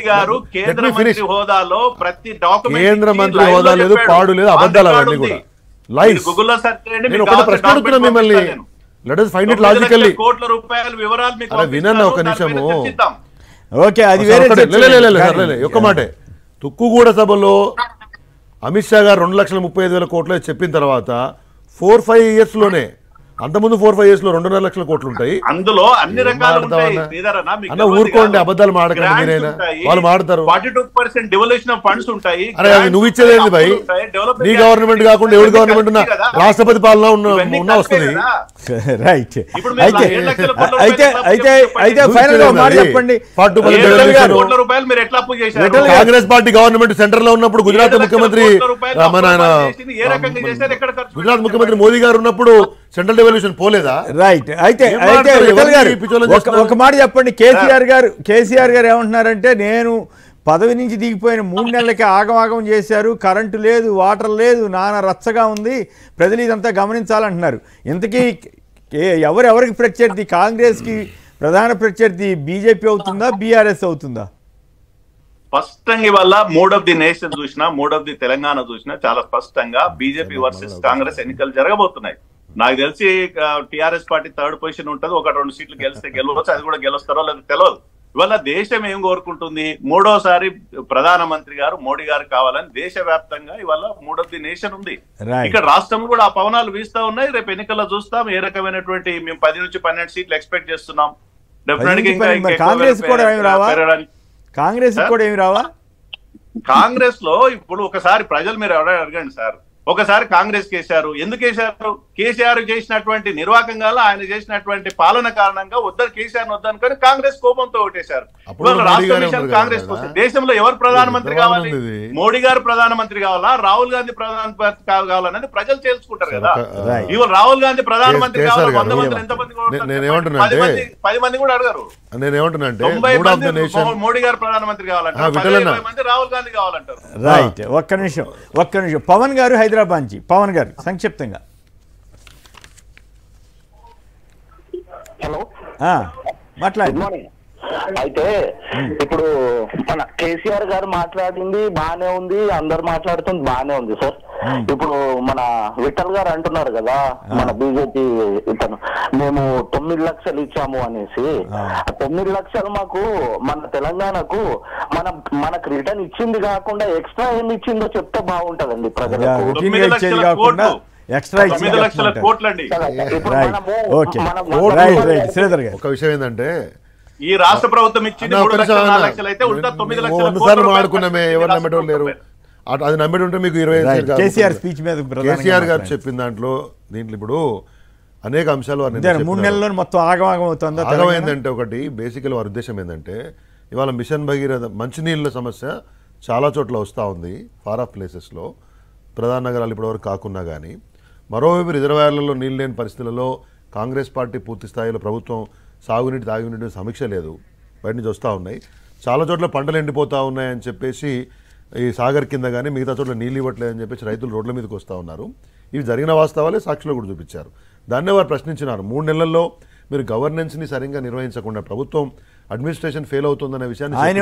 కేంద్ర మంత్రి హోదా లేదు, పాడు లేదు, అబద్ధాలు అవన్నీ కూడా లైఫ్. నేను ఒకటి ప్రశ్న అడుగుతున్నా మిమ్మల్ని, let us find it logically. వినన్న ఒక నిమిషము. ఓకే, అది వేరే. ఒక్క మాటే, తుక్కుగూడ సభలో అమిత్ షా గారు 2,35,000 కోట్లు చెప్పిన తర్వాత 4-5 years లోనే, అంతకుముందు 4-5 years లో 2.5 లక్షల కోట్లు ఉంటాయి. అందులో అన్ని రకాలు ఉంటాయి. అన్న ఊరుకోండి, అబద్ధాలు మాడకండి మీరైనా. వాళ్ళు మాడతారు. 42% డెవల్యూషన్ ఆఫ్ ఫండ్స్ ఉంటాయి. అరే అది నువ్వు ఇచ్చేదేంది భయ్? నీ గవర్నమెంట్ కాకుండా ఎవరి గవర్నమెంట్ ఉన్నా రాష్ట్రపతి పాలన ఉన్నా వస్తుంది. రైట్. అయితే ఫైనల్ గా మాట చెప్పండి. కాంగ్రెస్ పార్టీ గవర్నమెంట్ సెంటర్ లో ఉన్నప్పుడు గుజరాత్ ముఖ్యమంత్రి మోదీ గారు ఉన్నప్పుడు సెంట్రల్ డెవల్యూషన్ పోలేదా? రైట్. అయితే ఒక మాట చెప్పండి. కేసీఆర్ గారు ఏమంటున్నారంటే, నేను పదవి నుంచి దిగిపోయిన 3 నెలలకి ఆగమాగం చేశారు, కరెంటు లేదు, వాటర్ లేదు, నానా రచ్చగా ఉంది, ప్రజలు ఇదంతా గమనించాలంటున్నారు. ఇంతకీ ఎవరికి ప్రత్యర్థి? కాంగ్రెస్కి ప్రధాన ప్రత్యర్థి బీజేపీ అవుతుందా, బీఆర్ఎస్ అవుతుందా? స్పష్టంగా ఇవాళ మూడ్ ఆఫ్ ది నేషన్ చూసినా, మూడ్ ఆఫ్ ది తెలంగాణ చూసినా చాలా స్పష్టంగా బీజేపీ వర్సెస్ కాంగ్రెస్ ఎన్నికలు జరగబోతున్నాయి. నాకు తెలిసి టిఆర్ఎస్ పార్టీ 3rd పొజిషన్ ఉంటుంది. 1-2 సీట్లు గెలిస్తే గెలవచ్చు, అది కూడా గెలుస్తారో లేదో తెలియదు. ఇవాళ దేశం ఏం కోరుకుంటుంది? 3వసారి ప్రధానమంత్రి గారు మోడీ గారు కావాలని దేశవ్యాప్తంగా ఇవాళ మూడ్ ఆఫ్ ది నేషన్ ఉంది. ఇక్కడ రాష్ట్రంలో కూడా ఆ పవనాలు వీస్తా ఉన్నాయి. రేపు ఎన్నికల్లో చూస్తాం ఏ రకమైనటువంటి. మేము 10 నుంచి 12 సీట్లు ఎక్స్పెక్ట్ చేస్తున్నాం. కాంగ్రెస్ లో ఇప్పుడు ఒకసారి ప్రజలు మీరు ఎవరైనా అడగండి సార్, ఒకసారి కాంగ్రెస్ కేసారు. ఎందుకు వేశారు? కేసీఆర్ చేసినటువంటి నిర్వాహకంగా, ఆయన చేసినటువంటి పాలన కారణంగా కేసీఆర్ వద్దనుకొని కాంగ్రెస్ కోపంతో ఓటేశారు. రాష్ట్ర విషయాలు కాంగ్రెస్ కోసం. దేశంలో ఎవరు ప్రధానమంత్రి కావాలి? మోడీ గారు ప్రధానమంత్రి కావాలా, రాహుల్ గాంధీ ప్రధానమంత్రి కావాలనేది ప్రజలు తెలుసుకుంటారు కదా. ఇవాళ రాహుల్ గాంధీ ప్రధానమంత్రి కావాలి, 100 మంది ఎంతమంది 10 మంది కూడా అడగారు. నేనేమంటున్నా, మోడీ గారు ప్రధానమంత్రి కావాలంటారు, 20 మంది రాహుల్ గాంధీ కావాలంటారు. రైట్. ఒక్క నిమిషం. పవన్ గారు హైదరాబాద్ నుంచి. పవన్ గారు సంక్షిప్తంగా. హలో, మాట్లాడండి. అయితే ఇప్పుడు మన కేసీఆర్ గారు మాట్లాడింది బానే ఉంది, అందరు మాట్లాడుతుంది బానే ఉంది సార్. ఇప్పుడు మన విఠల్ గారు అంటున్నారు కదా, మన బీజేపీ ఇతను, మేము 9 లక్షలు ఇచ్చాము అనేసి. 9 లక్షలు మాకు మన తెలంగాణకు మనకు రిటర్న్ ఇచ్చింది కాకుండా ఎక్స్ట్రా ఏమి ఇచ్చిందో చెప్తే బాగుంటదండి ప్రజలకు. 9 లక్షల కోట్లు ఎక్స్ట్రా 9 లక్షల కోట్లండి. ఒక విషయం ఏంటంటే, ఈ రాష్ట్ర ప్రభుత్వం ఇచ్చింది 3 లక్షల లక్షలు అయితే ఉంటా 9 లక్షల కోట్లు ఆడుకున్నామే. ఎవరు నమ్మేటోళ్ళు లేరు. అది నమ్మేటి ఉంటే మీకు 25 కేసీఆర్ స్పీచ్ మీద కేసీఆర్ గారు చెప్పిన దీంట్లో ఇప్పుడు అనేక అంశాలు 3 నెలల్లో మొత్తం ఆగమాగం అవుతుంది. ఆగమైందంటే ఒకటి బేసికల్ వారి ఉద్దేశం ఏంటంటే, ఇవాళ మిషన్ భగీరథ మంచినీళ్ళ సమస్య చాలా చోట్ల వస్తూ ఉంది, ఫార్ ఆఫ్ ప్లేసెస్లో, ప్రధాన నగరాలు ఇప్పటివరకు కాకున్నా కానీ. మరోవైపు రిజర్వాయర్లలో నీళ్ళు లేని పరిస్థితులలో కాంగ్రెస్ పార్టీ పూర్తి స్థాయిలో ప్రభుత్వం సాగునీటి తాగునీటి సమీక్ష లేదు, బయట నుంచి వస్తూ ఉన్నాయి. చాలా చోట్ల పంటలు ఎండిపోతూ ఉన్నాయని చెప్పేసి ఈ సాగర్ కింద కానీ మిగతా చోట్ల నీళ్ళు ఇవ్వట్లేదని చెప్పేసి రైతులు రోడ్ల మీదకి వస్తూ ఉన్నారు. ఇవి జరిగిన వాస్తవాలే సాక్షిలో కూడా చూపించారు. దాన్నే వారు ప్రశ్నించినారు. 3 నెలల్లో మీరు గవర్నెన్స్ని సరిగ్గా నిర్వహించకుండా ప్రభుత్వం అడ్మినిస్ట్రేషన్ ఫెయిల్ అవుతుందన్న విషయాన్ని ఆయన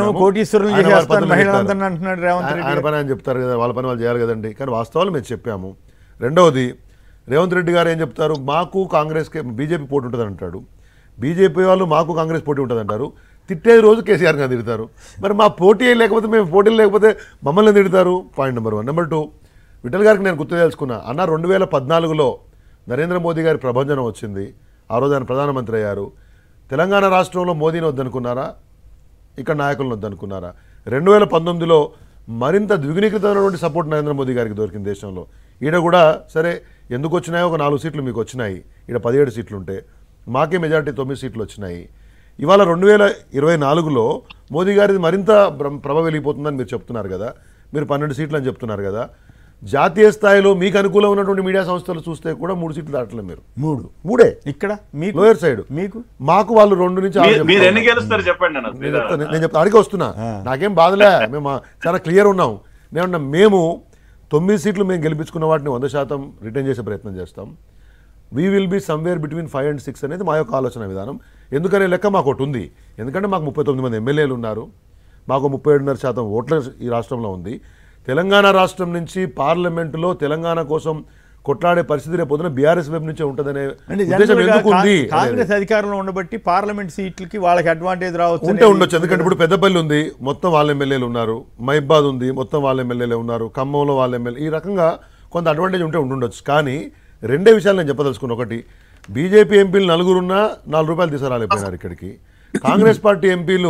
పని అని చెప్తారు కదా, వాళ్ళ పని వాళ్ళు చేయాలి కదండి. కానీ వాస్తవాలు మేము చెప్పాము. రెండవది, రేవంత్ రెడ్డి గారు ఏం చెప్తారు, మాకు కాంగ్రెస్కి బీజేపీ పోటీ ఉంటుంది అంటాడు. బీజేపీ వాళ్ళు మాకు కాంగ్రెస్ పోటీ ఉంటుంది అంటారు. తిట్టే రోజు కేసీఆర్ గారు తిడతారు. మరి మా పోటీ లేకపోతే, మేము పోటీలు లేకపోతే మమ్మల్ని తిడతారు. Point number 1. నెంబర్ 2, విఠల్ గారికి నేను గుర్తు తెలుసుకున్నా అన్న, 2014లో నరేంద్ర మోదీ గారి ప్రభంజనం వచ్చింది, ఆ రోజు ఆయన ప్రధానమంత్రి అయ్యారు. తెలంగాణ రాష్ట్రంలో మోదీని వద్దనుకున్నారా, ఇక్కడ నాయకులను వద్దనుకున్నారా? 2019లో మరింత ద్విగుణీకృతమైనటువంటి సపోర్ట్ నరేంద్ర మోదీ గారికి దొరికింది దేశంలో. ఈడ కూడా సరే ఎందుకు వచ్చినాయో ఒక 4 సీట్లు మీకు వచ్చినాయి, ఈడ 17 సీట్లు ఉంటే మాకే మెజారిటీ 9 సీట్లు వచ్చినాయి. ఇవాళ 2024లో మోదీ గారిది మరింత ప్రభ వెలిగిపోతుందని మీరు చెప్తున్నారు కదా, మీరు 12 సీట్లు అని చెప్తున్నారు కదా. జాతీయ స్థాయిలో మీకు అనుకూలం ఉన్నటువంటి మీడియా సంస్థలు చూస్తే కూడా 3 సీట్లు దాటలేదు. మీరు 3 ఇక్కడ మీకు లోయర్ సైడ్ మీకు మాకు వాళ్ళు 2 నుంచి 6 మీరు ఎన్ని గెలుస్తారు చెప్పండి అన్న. నేను చెప్తా అడిగి వస్తున్నా, నాకేం బాధలే, మేము చాలా క్లియర్ ఉన్నాం. మేము 9 సీట్లు మేము గెలిపించుకున్న వాటిని 100% రిటర్న్ చేసే ప్రయత్నం చేస్తాం. We will be somewhere between 5 and 6 అనేది మా యొక్క ఆలోచన విధానం. ఎందుకనే లెక్క మాకు ఒకటి ఉంది, ఎందుకంటే మాకు 39 మంది ఎమ్మెల్యేలు ఉన్నారు, మాకు 37.5% ఓట్ల ఈ రాష్ట్రంలో ఉంది. తెలంగాణ రాష్ట్రం నుంచి పార్లమెంటులో తెలంగాణ కోసం కొట్లాడే పరిస్థితి రేపు పొద్దున బీఆర్ఎస్ వైపు నుంచే ఉంటుందనే ఉద్దేశం ఎందుకు ఉంది? కాంగ్రెస్ అధికారంలో ఉండబట్టి పార్లమెంట్ సీట్లకి వాళ్ళకి అడ్వాంటేజ్ రావచ్చు, ఉండొచ్చు. ఎందుకంటే ఇప్పుడు పెద్దపల్లి ఉంది, మొత్తం వాళ్ళ ఎమ్మెల్యేలు ఉన్నారు. మహిబాద్ ఉంది, మొత్తం వాళ్ళ ఎమ్మెల్యేలు ఉన్నారు. ఖమ్మంలో వాళ్ళ ఎమ్మెల్యే, ఈ రకంగా కొంత అడ్వాంటేజ్ ఉండొచ్చు. కానీ 2 విషయాలు నేను చెప్పదలుచుకున్నా. ఒకటి, బీజేపీ ఎంపీలు 4 ఉన్నా 4 రూపాయలు తీసుకురాలేకపోయినారు ఇక్కడికి. కాంగ్రెస్ పార్టీ ఎంపీలు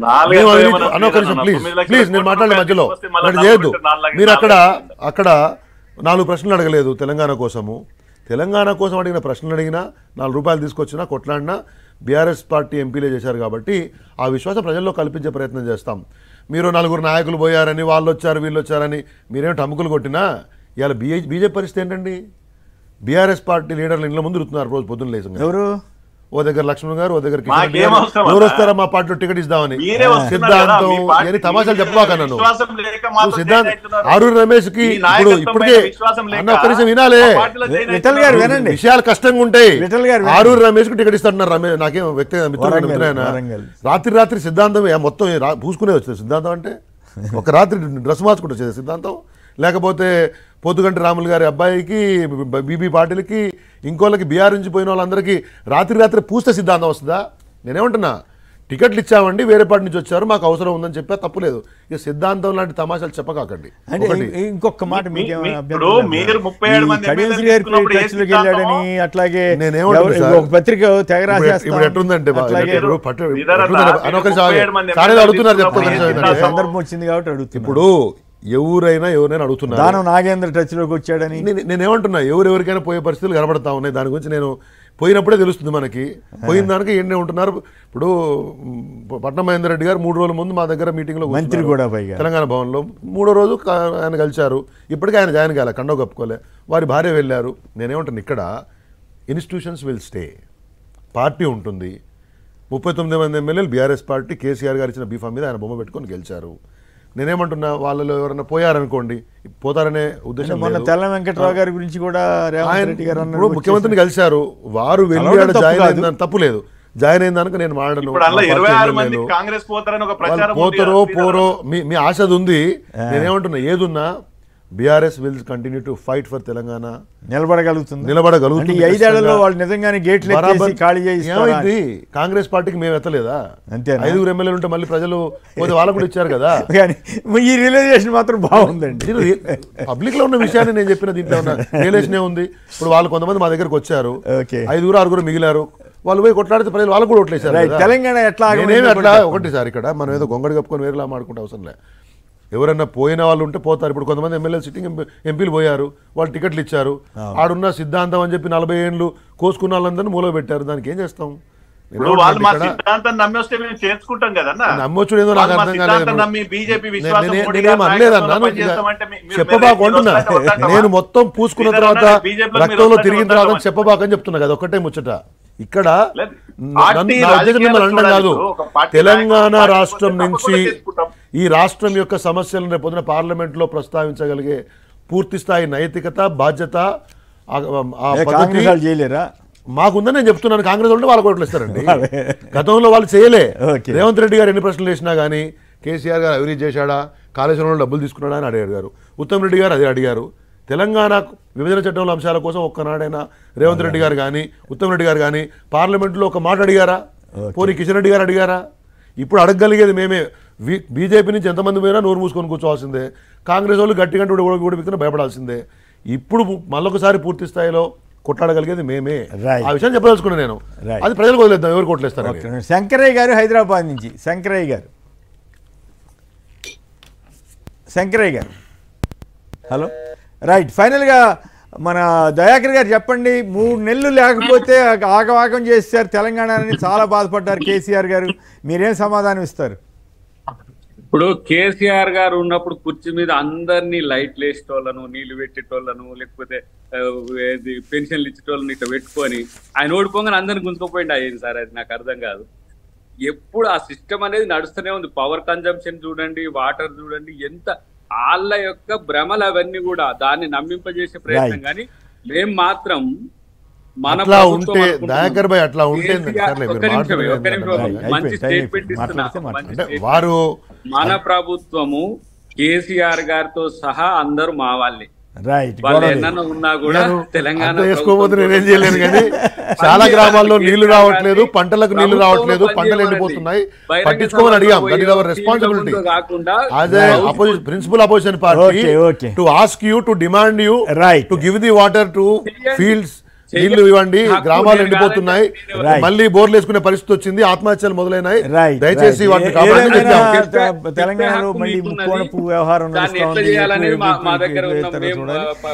ప్లీజ్ నేను మాట్లాడే మధ్యలో చేయొద్దు. మీరు అక్కడ 4 ప్రశ్నలు అడగలేదు తెలంగాణ కోసము. తెలంగాణ కోసం అడిగిన ప్రశ్నలు అడిగినా 4 రూపాయలు తీసుకొచ్చినా కొట్లాడినా బీఆర్ఎస్ పార్టీ ఎంపీలే చేశారు. కాబట్టి ఆ విశ్వాసం ప్రజల్లో కల్పించే ప్రయత్నం చేస్తాం. మీరు 4 నాయకులు పోయారని, వాళ్ళు వచ్చారు వీళ్ళు వచ్చారని మీరేం టముకులు కొట్టినా ఇవాళ బీజేపీ పరిస్థితి ఏంటండి? బీఆర్ఎస్ పార్టీ లీడర్లు ఇంట్లో ముందు రుతున్నారు రోజు పొద్దున్న లేచి. ఎవరు? ఓ దగ్గర లక్ష్మణ్ గారు, ఓ దగ్గర కిషన్ గారు, ఎవరు వస్తారా మా పార్టీలో టికెట్ ఇద్దామని. సిద్ధాంతం అని తమాషాలు చెప్పబాకన్నా నువ్వు. సిద్ధాంతం ఆరూరు రమేష్ కి ఇప్పటికే అన్న ఒక్క నిమిషం వినాలే, విషయాలు కష్టంగా ఉంటాయి. ఆరూరు రమేష్ కు టికెట్ ఇస్తున్నారు. రమేష్ నాకేం వ్యక్తిగత మిత్రులైనా రాత్రి సిద్ధాంతం మొత్తం పూసుకునే వచ్చేది. సిద్ధాంతం అంటే ఒక రాత్రి డ్రెస్ మార్చుకుంటూ వచ్చేది సిద్ధాంతం. లేకపోతే పోతుగంటి రాములు గారి అబ్బాయికి, బీబీ పాటిల్కి, ఇంకోళ్ళకి బీఆర్ నుంచి పోయిన వాళ్ళందరికీ రాత్రి పూస్తే సిద్ధాంతం వస్తుందా? నేనేమంటున్నా, టికెట్లు ఇచ్చామండి, వేరే పార్టీ నుంచి వచ్చారు, మాకు అవసరం ఉందని చెప్పా, తప్పులేదు. ఇక సిద్ధాంతం లాంటి తమాషాలు చెప్పకాకండి. ఇంకొక మాట, అట్లాగే పత్రిక ఇప్పుడు ఎట్లుందంటే సందర్భం వచ్చింది కాబట్టి అడుగుతుంది. ఇప్పుడు ఎవరైనా అడుగుతున్నారు, దానం నాగేంద్ర టచ్ లోకి వచ్చాడని. నేనేమంటున్నా, ఎవరెవరికైనా పోయే పరిస్థితులు కనబడతా ఉన్నాయి. దాని గురించి నేను పోయినప్పుడే తెలుస్తుంది మనకి. పోయిన దానికి ఎన్నే ఉంటున్నారు. ఇప్పుడు పట్నం మహేందర్ రెడ్డి గారు 3 రోజుల ముందు మా దగ్గర మీటింగ్లో మంత్రి కూడా తెలంగాణ భవన్లో 3వ రోజు ఆయన కలిశారు. ఇప్పటికీ ఆయన జాయిన్ కాలే, కండవ కప్పుకోలే, వారి భార్య వెళ్ళారు. నేనేమంటున్నా, ఇక్కడ ఇన్స్టిట్యూషన్స్ విల్ స్టే, పార్టీ ఉంటుంది. 39 మంది ఎమ్మెల్యేలు బీఆర్ఎస్ పార్టీ, కేసీఆర్ గారు ఇచ్చిన బీఫామ్ మీద ఆయన బొమ్మ పెట్టుకొని గెలిచారు. నేనేమంటున్నా, వాళ్ళలో ఎవరైనా పోయారనుకోండి, పోతారనే ఉద్దేశం. మొన్న తెల్ల వెంకటరావు గారి గురించి కూడా ముఖ్యమంత్రిని కలిశారు. వారు వెళ్ళి జాయిన్ అయిందని తప్పు లేదు. జాయిన్ అయిన దానికి నేను మాడను. పోతారో పోరో మీ ఆశ ఉంది. నేనేమంటున్నా, ఏదున్నా BRS will continue to fight for Telangana. నిలబడగలుగుతుంది. 5 ఏళ్లలో వాళ్ళు నిజంగానే గేట్లు ఖాళీ చేసి ఏమైంది? కాంగ్రెస్ పార్టీకి మేము ఎత్తలేదా? అంతే. 5 ఎమ్మెల్యేలు ఉంటే మళ్ళీ ప్రజలు పోతే వాళ్ళకు కూడా ఇచ్చారు కదా. ఈ రియలైజేషన్ మాత్రం బాగుందండి. పబ్లిక్ లో ఉన్న విషయాన్ని నేను చెప్పిన దీంట్లో ఉన్న రియలైజేషన్ ఉంది. ఇప్పుడు వాళ్ళు కొంతమంది మా దగ్గరకు వచ్చారు, 5 మిగిలారు. వాళ్ళు పోయి కొట్లాడితే ప్రజలు వాళ్ళు కూడా ఓట్లేశారు. తెలంగాణ ఎట్లా అట్లా ఒకటి సార్, ఇక్కడ మనం ఏదో గొంగడి కప్పుకొని వేరేలా మాడుకుంటే అవసరం లేదు. ఎవరన్నా పోయిన వాళ్ళు ఉంటే పోతారు. ఇప్పుడు కొంతమంది ఎమ్మెల్యేలు సిట్టింగ్ ఎంపీలు పోయారు, వాళ్ళు టికెట్లు ఇచ్చారు. ఆడున్న సిద్ధాంతం అని చెప్పి 40 ఏళ్ళు కోసుకున్న వాళ్ళందరినీ మూల పెట్టారు. దానికి ఏం చేస్తాం? నమ్మొచ్చు ఏదో నాకు అర్థం కాలేదు. నేనేం అనలేదన్నా, చెప్పబాకుంటున్నా. నేను మొత్తం పూసుకున్న తర్వాత రక్తంలో తిరిగిన తర్వాత చెప్పబాకని చెప్తున్నా కదా, ఒక్కటే ముచ్చట. ఇక్కడ అనడం కాదు, తెలంగాణ రాష్ట్రం నుంచి ఈ రాష్ట్రం యొక్క సమస్యలను రేపొద్దున పార్లమెంట్లో ప్రస్తావించగలిగే పూర్తి స్థాయి నైతికత, బాధ్యత మాకుందని నేను చెప్తున్నాను. కాంగ్రెస్ ఉంటే వాళ్ళ కోట్లు ఇస్తారండి. గతంలో వాళ్ళు చేయలే. రేవంత్ రెడ్డి గారు ఎన్ని ప్రశ్నలు వేసినా కానీ కేసీఆర్ గారు అవినీతి చేశాడా, కాళేశ్వరంలో డబ్బులు తీసుకున్నాడా అని అడిగారు. ఉత్తమ్ రెడ్డి గారు అదే అడిగారు. తెలంగాణ విభజన చట్టంలో అంశాల కోసం ఒక్కనాడైనా రేవంత్ రెడ్డి గారు కానీ ఉత్తమ్ రెడ్డి గారు కానీ పార్లమెంట్లో ఒక మాట అడిగారా? పోనీ కిషన్ రెడ్డి గారు అడిగారా? ఇప్పుడు అడగగలిగేది మేమే. బీజేపీ నుంచి ఎంతమంది పోయినా నోరు మూసుకొని కూర్చోవాల్సిందే. కాంగ్రెస్ వాళ్ళు గట్టి గంట కూడా భయపడాల్సిందే. ఇప్పుడు మళ్ళొకసారి పూర్తి స్థాయిలో కొట్లాడగలిగేది మేమే. Right. ఆ విషయం చెప్పదలుచుకున్నాను నేను. Right. అది ప్రజలకు వదిలేద్దాం, ఎవరు కొట్లేస్తారు. ఓకే. శంకరయ్య గారు హైదరాబాద్ నుంచి. శంకరయ్య గారు, శంకరయ్య గారు, హలో. రైట్, ఫైనల్గా మన దయాకర్ గారు చెప్పండి. 3 నెలలు లేకపోతే ఆగవాగం చేశారు తెలంగాణని, చాలా బాధపడ్డారు కేసీఆర్ గారు. మీరేం సమాధానం ఇస్తారు? ఇప్పుడు కేసీఆర్ గారు ఉన్నప్పుడు కుర్చీ మీద అందరినీ లైట్లు వేసేటోళ్ళను, నీళ్లు పెట్టేటోళ్ళను, లేకపోతే పెన్షన్లు ఇచ్చేటోళ్ళని ఇట్లా పెట్టుకొని ఆయన ఓడిపోగానే అందరిని గుంజుకోపోయింది అయ్యింది సార్. అది నాకు అర్థం కాదు. ఎప్పుడు ఆ సిస్టమ్ అనేది నడుస్తూనే ఉంది. పవర్ కన్జంప్షన్ చూడండి, వాటర్ చూడండి, ఎంత వాళ్ళ యొక్క భ్రమలు అవన్నీ కూడా దాన్ని నమ్మింపజేసే ప్రయత్నం. కానీ మేము మాత్రం మన ఉంటే దయాకర్ భాయ్ అట్లా ఉంటే మంచి స్టేట్మెంట్ ఇస్తున్నా. వారు మన ప్రభుత్వము కేసీఆర్ గారితో సహా అందరూ మా వాళ్ళే. వాళ్ళు ఎన్నో ఉన్నా కూడా తెలంగాణ వేసుకోబోతు నేనేం చేయలేను. కానీ చాలా గ్రామాల్లో నీళ్లు రావట్లేదు, పంటలకు నీళ్లు రావట్లేదు, పంటలు ఎండిపోతున్నాయి. పట్టించుకోమని అడిగాం. That is our responsibility as a principal opposition party to ask you, to demand you to give the water to fields. నీళ్లు ఇవ్వండి, గ్రామాలు ఎండిపోతున్నాయి, మళ్ళీ బోర్లు వేసుకునే పరిస్థితి వచ్చింది, ఆత్మహత్యలు మొదలైనాయి. దయచేసి వాటిని తెలంగాణలో మళ్ళీ ముక్కోణపు వ్యవహారం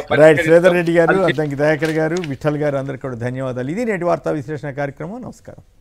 శ్రీధర్ రెడ్డి గారు, అద్దంకి దయాకర్ గారు, విఠల్ గారు, అందరికీ కూడా ధన్యవాదాలు. ఇది నేటి వార్తా విశ్లేషణ కార్యక్రమం. నమస్కారం.